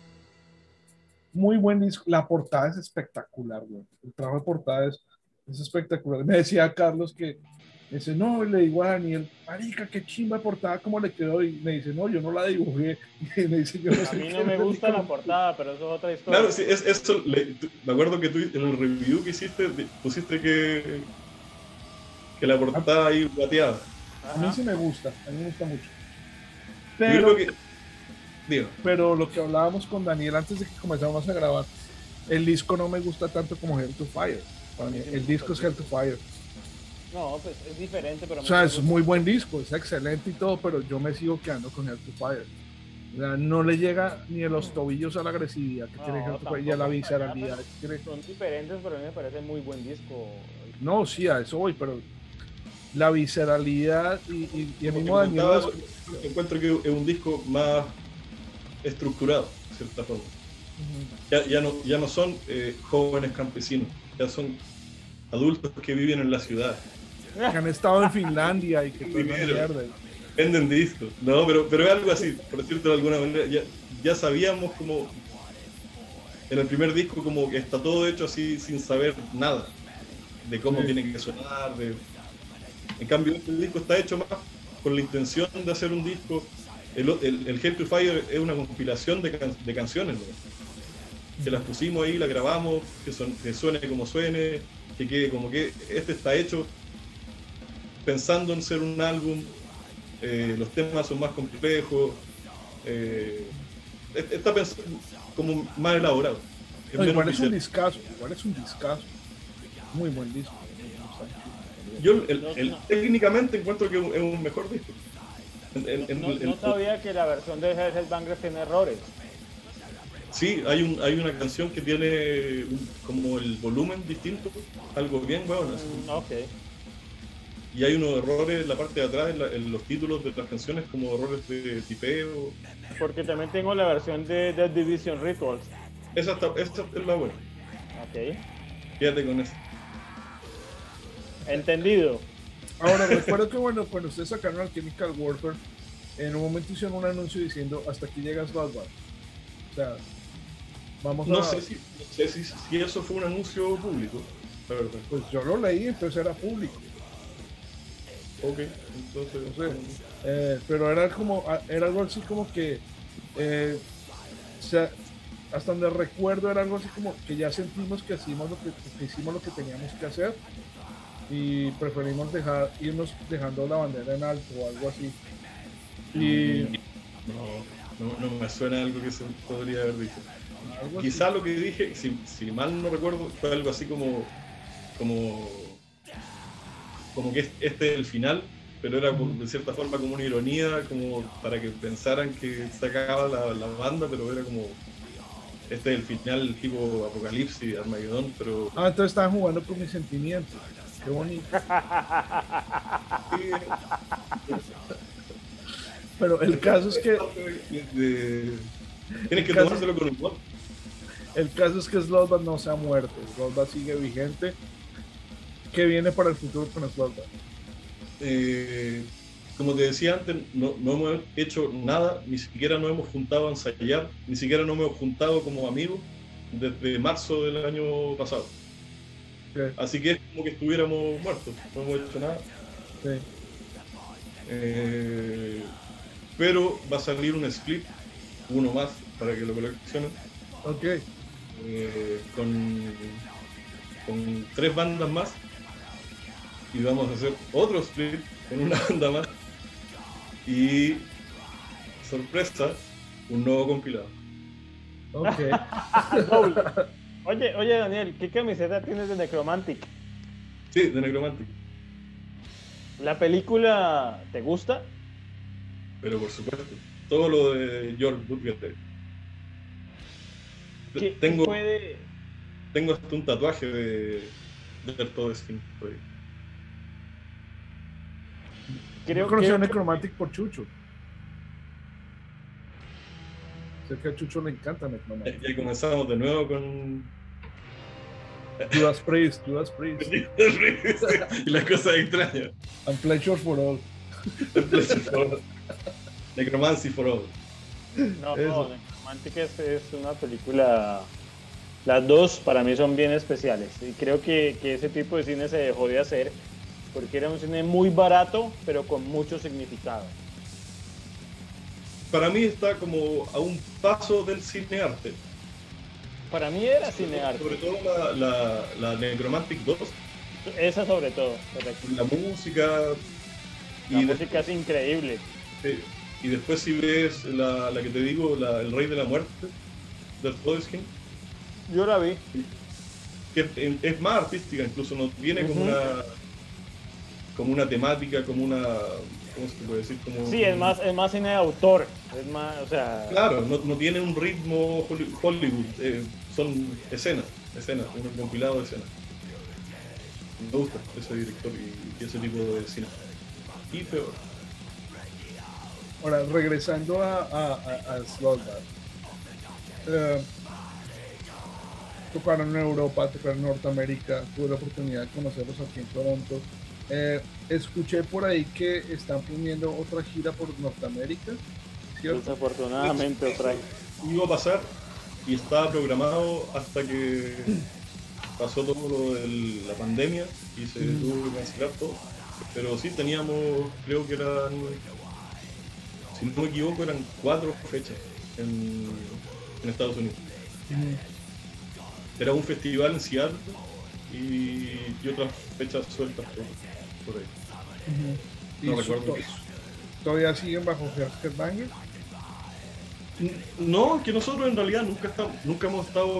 Muy buen disco, la portada es espectacular, güey. El trabajo de portada es espectacular. Me decía Carlos que dice, no, le digo a Daniel, marica, qué chimba portada, ¿cómo le quedó? Y me dice, no, yo no la dibujé. Y me dice, yo no sé. A mí no me gusta la portada, pero eso es otra historia. Claro, sí, eso, me acuerdo que tú en el review que hiciste, pusiste que la portada ahí plateada. A mí sí me gusta, a mí me gusta mucho. Pero lo que hablábamos con Daniel antes de que comenzáramos a grabar, el disco no me gusta tanto como Hell to Fire. Para mí, el disco es Hell to Fire. No, pues es diferente, pero... O sea, es muy buen disco, es excelente y todo, pero yo me sigo quedando con Hell to Fire. O sea, no le llega ni a los tobillos a la agresividad que tiene Helter Skelter y a la visceralidad que tiene. Son diferentes, pero a mí me parece muy buen disco. No, sí, a eso voy, pero la visceralidad y el Como mismo te Daniel comentaba, encuentro que es un disco más estructurado, de cierta forma. Ya no son jóvenes campesinos, ya son adultos que viven en la ciudad. que han estado en Finlandia y que todo es una mierda. Venden discos. No, pero es algo así, por decirlo de alguna manera. Ya sabíamos como en el primer disco como que está todo hecho así sin saber nada de cómo tiene que sonar. En cambio, este disco está hecho más con la intención de hacer un disco. El Hell to Fire es una compilación de canciones, ¿no? Que las pusimos ahí, las grabamos, que suene como suene, que quede como que este está hecho pensando en ser un álbum. Los temas son más complejos, está pensado como más elaborado. No, igual es un discazo, muy buen disco. Yo técnicamente encuentro que es un mejor disco. No sabía que la versión de Hellbangers tiene errores. Sí, hay una canción que tiene como el volumen distinto, algo bien bueno. Ok. Y hay unos errores en la parte de atrás, en los títulos de las canciones, como errores de tipeo. Porque también tengo la versión de The Division Rituals. Esa es la buena. Ok. Quédate con eso. Entendido. Ahora, recuerdo que cuando ustedes sacaron al Chemical Warfare, en un momento hicieron un anuncio diciendo hasta aquí llega Bloodbath. O sea, vamos No a... sé si eso fue un anuncio público, la verdad. Pues yo lo leí, entonces era público. Ok, entonces... pero era algo así como que... o sea, hasta donde recuerdo era algo así como que ya sentimos que hicimos lo que teníamos que hacer y preferimos irnos dejando la bandera en alto o algo así. Y no me suena algo que se podría haber dicho. Quizá lo que dije, si mal no recuerdo, fue algo así como que este es el final, pero era de cierta forma como una ironía, como para que pensaran que se acaba la banda, pero era como este es el final tipo Apocalipsis, Armagedón, pero... entonces estaban jugando con mis sentimientos. Qué bonito. Pero el caso es que... Tienes que tomárselo con humor. El caso es que Bloodbath no se ha muerto. Bloodbath sigue vigente. ¿Qué viene para el futuro con Bloodbath? Como te decía antes, no hemos hecho nada, ni siquiera nos hemos juntado a ensayar, ni siquiera nos hemos juntado como amigos desde marzo del año pasado. Okay. Así que es como que estuviéramos muertos, no hemos hecho nada. Sí. Pero va a salir un split, uno más para que lo coleccionen. Ok. Con 3 bandas más. Y vamos a hacer otro split con una banda más. Y sorpresa, un nuevo compilado. Ok. Oye, Daniel, ¿qué camiseta tienes de Necromantic? Sí, de Necromantic. ¿La película te gusta? Pero por supuesto, todo lo de George Butler. Tengo hasta un tatuaje de todo Skin. Yo conocí a Necromantic por Chucho. Sé que a Chucho le encanta Necromantic. Ya comenzamos de nuevo con Judas Priest. Y las cosas extrañas. And Pleasure for All. Necromancy for All. No, Necromantic es una película. Las dos para mí son bien especiales. Y creo que ese tipo de cine se dejó de hacer porque era un cine muy barato, pero con mucho significado. Para mí está como a un paso del cine arte. Para mí era cine arte. Sobre todo la Necromantic 2. Esa sobre todo, correcto. La música. La música es increíble. Y después si ves la que te digo, El Rey de la Muerte, del Podeskin. Yo la vi. Que es más artística, incluso no viene como una temática, como una, ¿cómo se puede decir? Como, Sí, es más cine de autor, es más, o sea... Claro, no tiene un ritmo Hollywood, son escenas, un compilado de escenas. Me gusta ese director y ese tipo de cine. Y peor. Ahora, regresando a Slotback. Tocaron en Europa, tocaron en Norteamérica, tuve la oportunidad de conocerlos aquí en Toronto. Escuché por ahí que están planeando otra gira por Norteamérica, ¿cierto? Desafortunadamente otra vez. Iba a pasar y estaba programado hasta que pasó todo lo de la pandemia y se tuvo que cancelar todo. Pero sí teníamos, creo que eran, si no me equivoco, eran 4 fechas en Estados Unidos. Era un festival en Seattle y otras fechas sueltas por ahí. No recuerdo qué. ¿Todavía siguen bajo Headbangers? No, que nosotros en realidad nunca hemos estado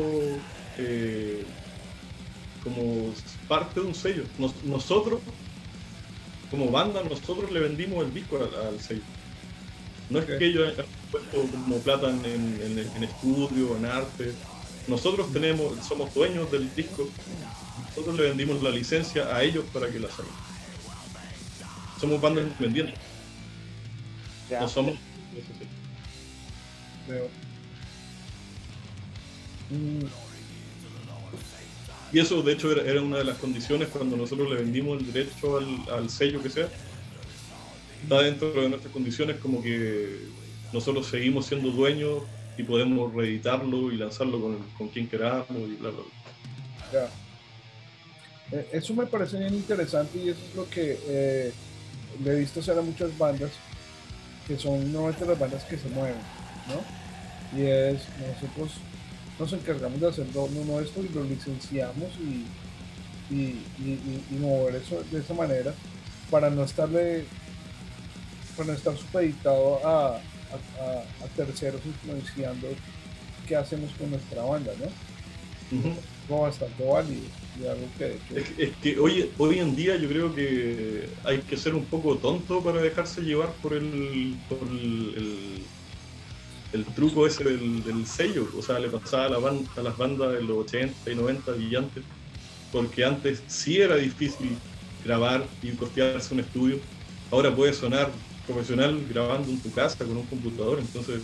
como parte de un sello. Nosotros, como banda, nosotros le vendimos el disco al sello. No es que ellos hayan puesto como plata en estudio, en arte. Nosotros somos dueños del disco. Nosotros le vendimos la licencia a ellos para que la saquen. Somos bandas independientes. Ya. No somos. Veo. Y eso, de hecho, era una de las condiciones cuando nosotros le vendimos el derecho al sello que sea. Está dentro de nuestras condiciones como que nosotros seguimos siendo dueños y podemos reeditarlo y lanzarlo con quien queramos y bla, bla, bla. Ya. Eso me parece bien interesante y eso es lo que le he visto hacer a muchas bandas, que son normalmente las bandas que se mueven, ¿no? Y es, nosotros nos encargamos de hacer uno de esto y lo licenciamos y mover eso de esa manera para no estar supeditado a terceros influenciando qué hacemos con nuestra banda, ¿no? Algo bastante válido y algo que... Es que hoy en día yo creo que hay que ser un poco tonto para dejarse llevar por el truco ese del sello. O sea, le pasaba a las bandas de los 80 y 90 y antes, porque antes sí era difícil grabar y costearse un estudio. Ahora puede sonar profesional grabando en tu casa con un computador, entonces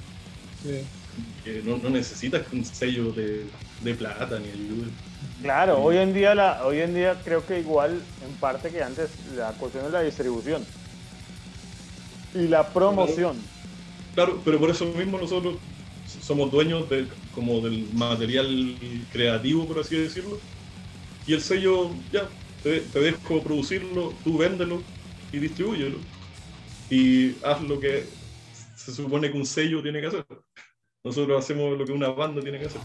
sí. no necesitas un sello de plata ni ayuda. Claro, hoy en día creo que igual en parte que antes la cuestión es la distribución y la promoción. Claro, pero por eso mismo nosotros somos dueños como del material creativo, por así decirlo, y el sello ya te dejo producirlo, tú véndelo y distribúyelo y haz lo que se supone que un sello tiene que hacer. Nosotros hacemos lo que una banda tiene que hacer.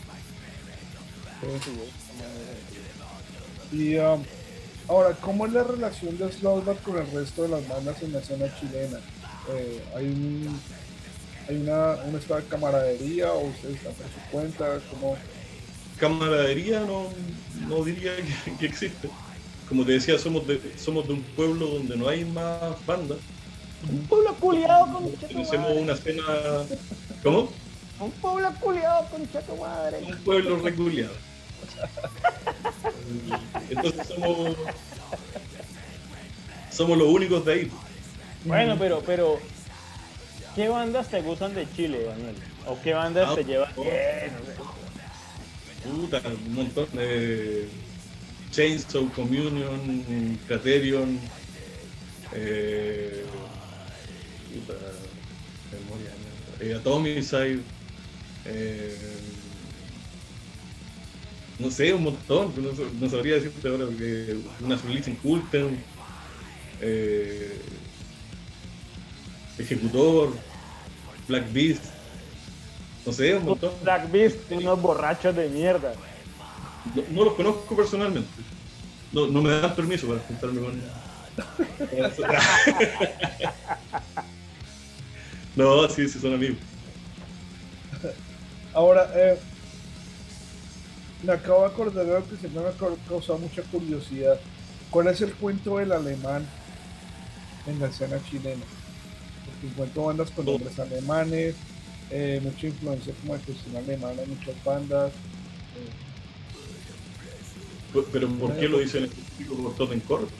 Y ahora, ¿cómo es la relación de Slotback con el resto de las bandas en la escena chilena? ¿Hay un estado de camaradería o ustedes están por su cuenta? ¿Cómo? Camaradería no diría que existe. Como te decía, somos de un pueblo donde no hay más bandas. Un pueblo culiado con Hacemos una escena... ¿Cómo? Un pueblo culiado con chato madre. Un pueblo reculiado. Entonces somos los únicos de ahí. Bueno, pero ¿qué bandas te gustan de Chile, Daniel? ¿O qué bandas te llevan bien? Puta, un montón de Chainsaw, Communion, Criterion, Atomicide, no sé, un montón, no sabría decirte ahora, porque una Releasing Culten, Ejecutor, Black Beast, no sé, un montón. Black Beast, unos borrachos de mierda. No los conozco personalmente. No me dan permiso para juntarme con... No, sí, son amigos. Ahora, me acabo de acordar de algo que siempre me ha causado mucha curiosidad. ¿Cuál es el cuento del alemán en la escena chilena? Porque encuentro bandas con nombres alemanes, mucha influencia como de cuestión alemana, muchas bandas. Pero ¿por qué lo dicen específico por Totenkopf?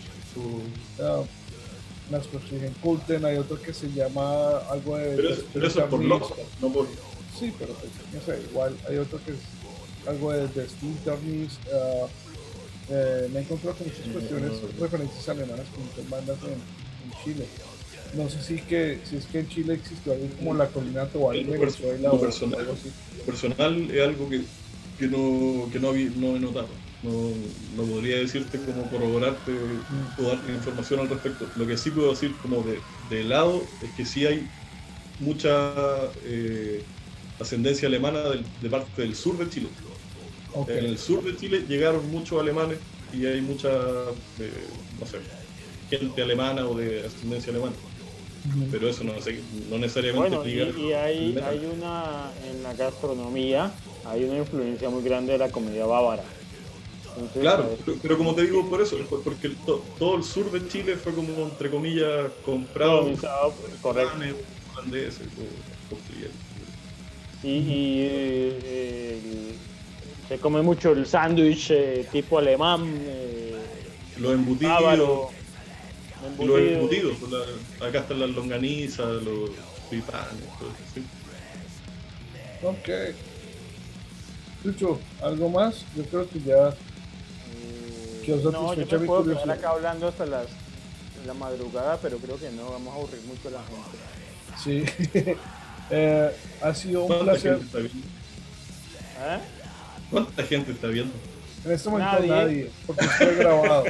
Las Construyen Kulten, hay otro que se llama algo de... Pero eso es por Lost, no por... Sí, pero pues, no sé, igual hay otro que es algo de Splinternis. Me he encontrado con muchas cuestiones, referencias alemanas con muchas bandas en Chile. No sé si es que en Chile existió algo como la Colina Tobar en Venezuela o algo así. Lo personal es algo que no he notado. No podría decirte como corroborarte o darte información al respecto. Lo que sí puedo decir como de lado es que sí hay mucha ascendencia alemana de parte del sur de Chile. Okay. En el sur de Chile llegaron muchos alemanes y hay mucha, no sé, gente alemana o de ascendencia alemana. Pero eso no necesariamente... Bueno, y hay una, en la gastronomía, hay una influencia muy grande de la comida bávara. Entonces, claro, pero como te digo, por eso, porque todo el sur de Chile fue como, entre comillas, comprado por holandeses, se come mucho el sándwich tipo alemán, los embutidos, bávaro, los embutidos, acá están las longanizas, los pipanes, todo eso, sí. Ok. Lucho, ¿algo más? Yo creo que ya... no, yo me puedo quedar acá hablando hasta la madrugada, pero creo que no, vamos a aburrir mucho a la gente. Sí. Ha sido un placer. ¿Cuánta gente está viendo? En este momento nadie, porque es pregrabado.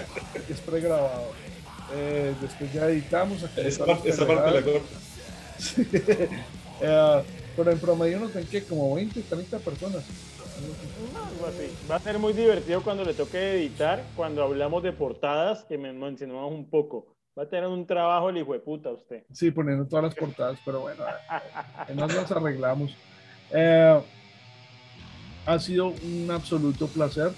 Después ya editamos. Esa parte la corta. Sí. Pero en promedio nos ven que como 20, 30 personas. Va a ser muy divertido cuando le toque editar, cuando hablamos de portadas, que me mencionamos un poco. Va a tener un trabajo el hijo de puta usted. Sí, poniendo todas las portadas, pero bueno, nos arreglamos. Ha sido un absoluto placer.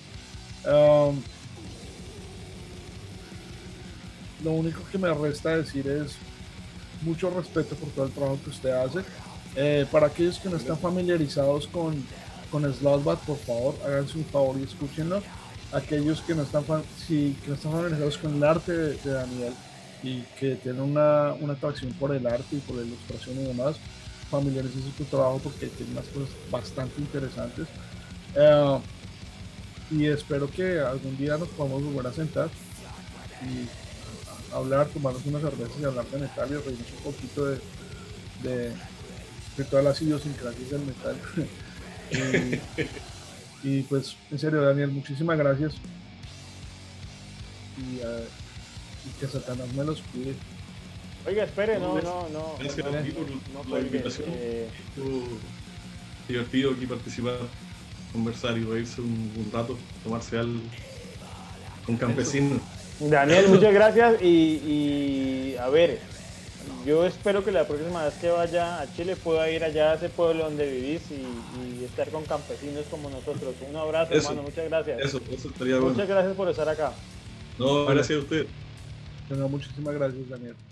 Lo único que me resta decir es mucho respeto por todo el trabajo que usted hace. Para aquellos que no están familiarizados con Slothbat, por favor, háganse un favor y escúchenlo. Aquellos que no están familiarizados con el arte de Daniel y que tienen una atracción por el arte y por la ilustración y demás, familiarícense con su trabajo porque tiene unas cosas bastante interesantes. Y espero que algún día nos podamos volver a sentar y hablar, tomarnos unas cervezas y hablar de metal y reírnos un poquito de todas las idiosincrasias del metal. y pues en serio, Daniel, muchísimas gracias y que Satanás me los cuide. Oiga, espere, no gracias a ti por la invitación. Divertido aquí participar, conversar y reírse un rato, tomarse algo con campesinos. Daniel, muchas gracias y a ver, yo espero que la próxima vez que vaya a Chile pueda ir allá a ese pueblo donde vivís y estar con campesinos como nosotros. Un abrazo, hermano, muchas gracias. Eso estaría bueno. Muchas gracias por estar acá. No, gracias a usted. Muchísimas gracias, Daniel.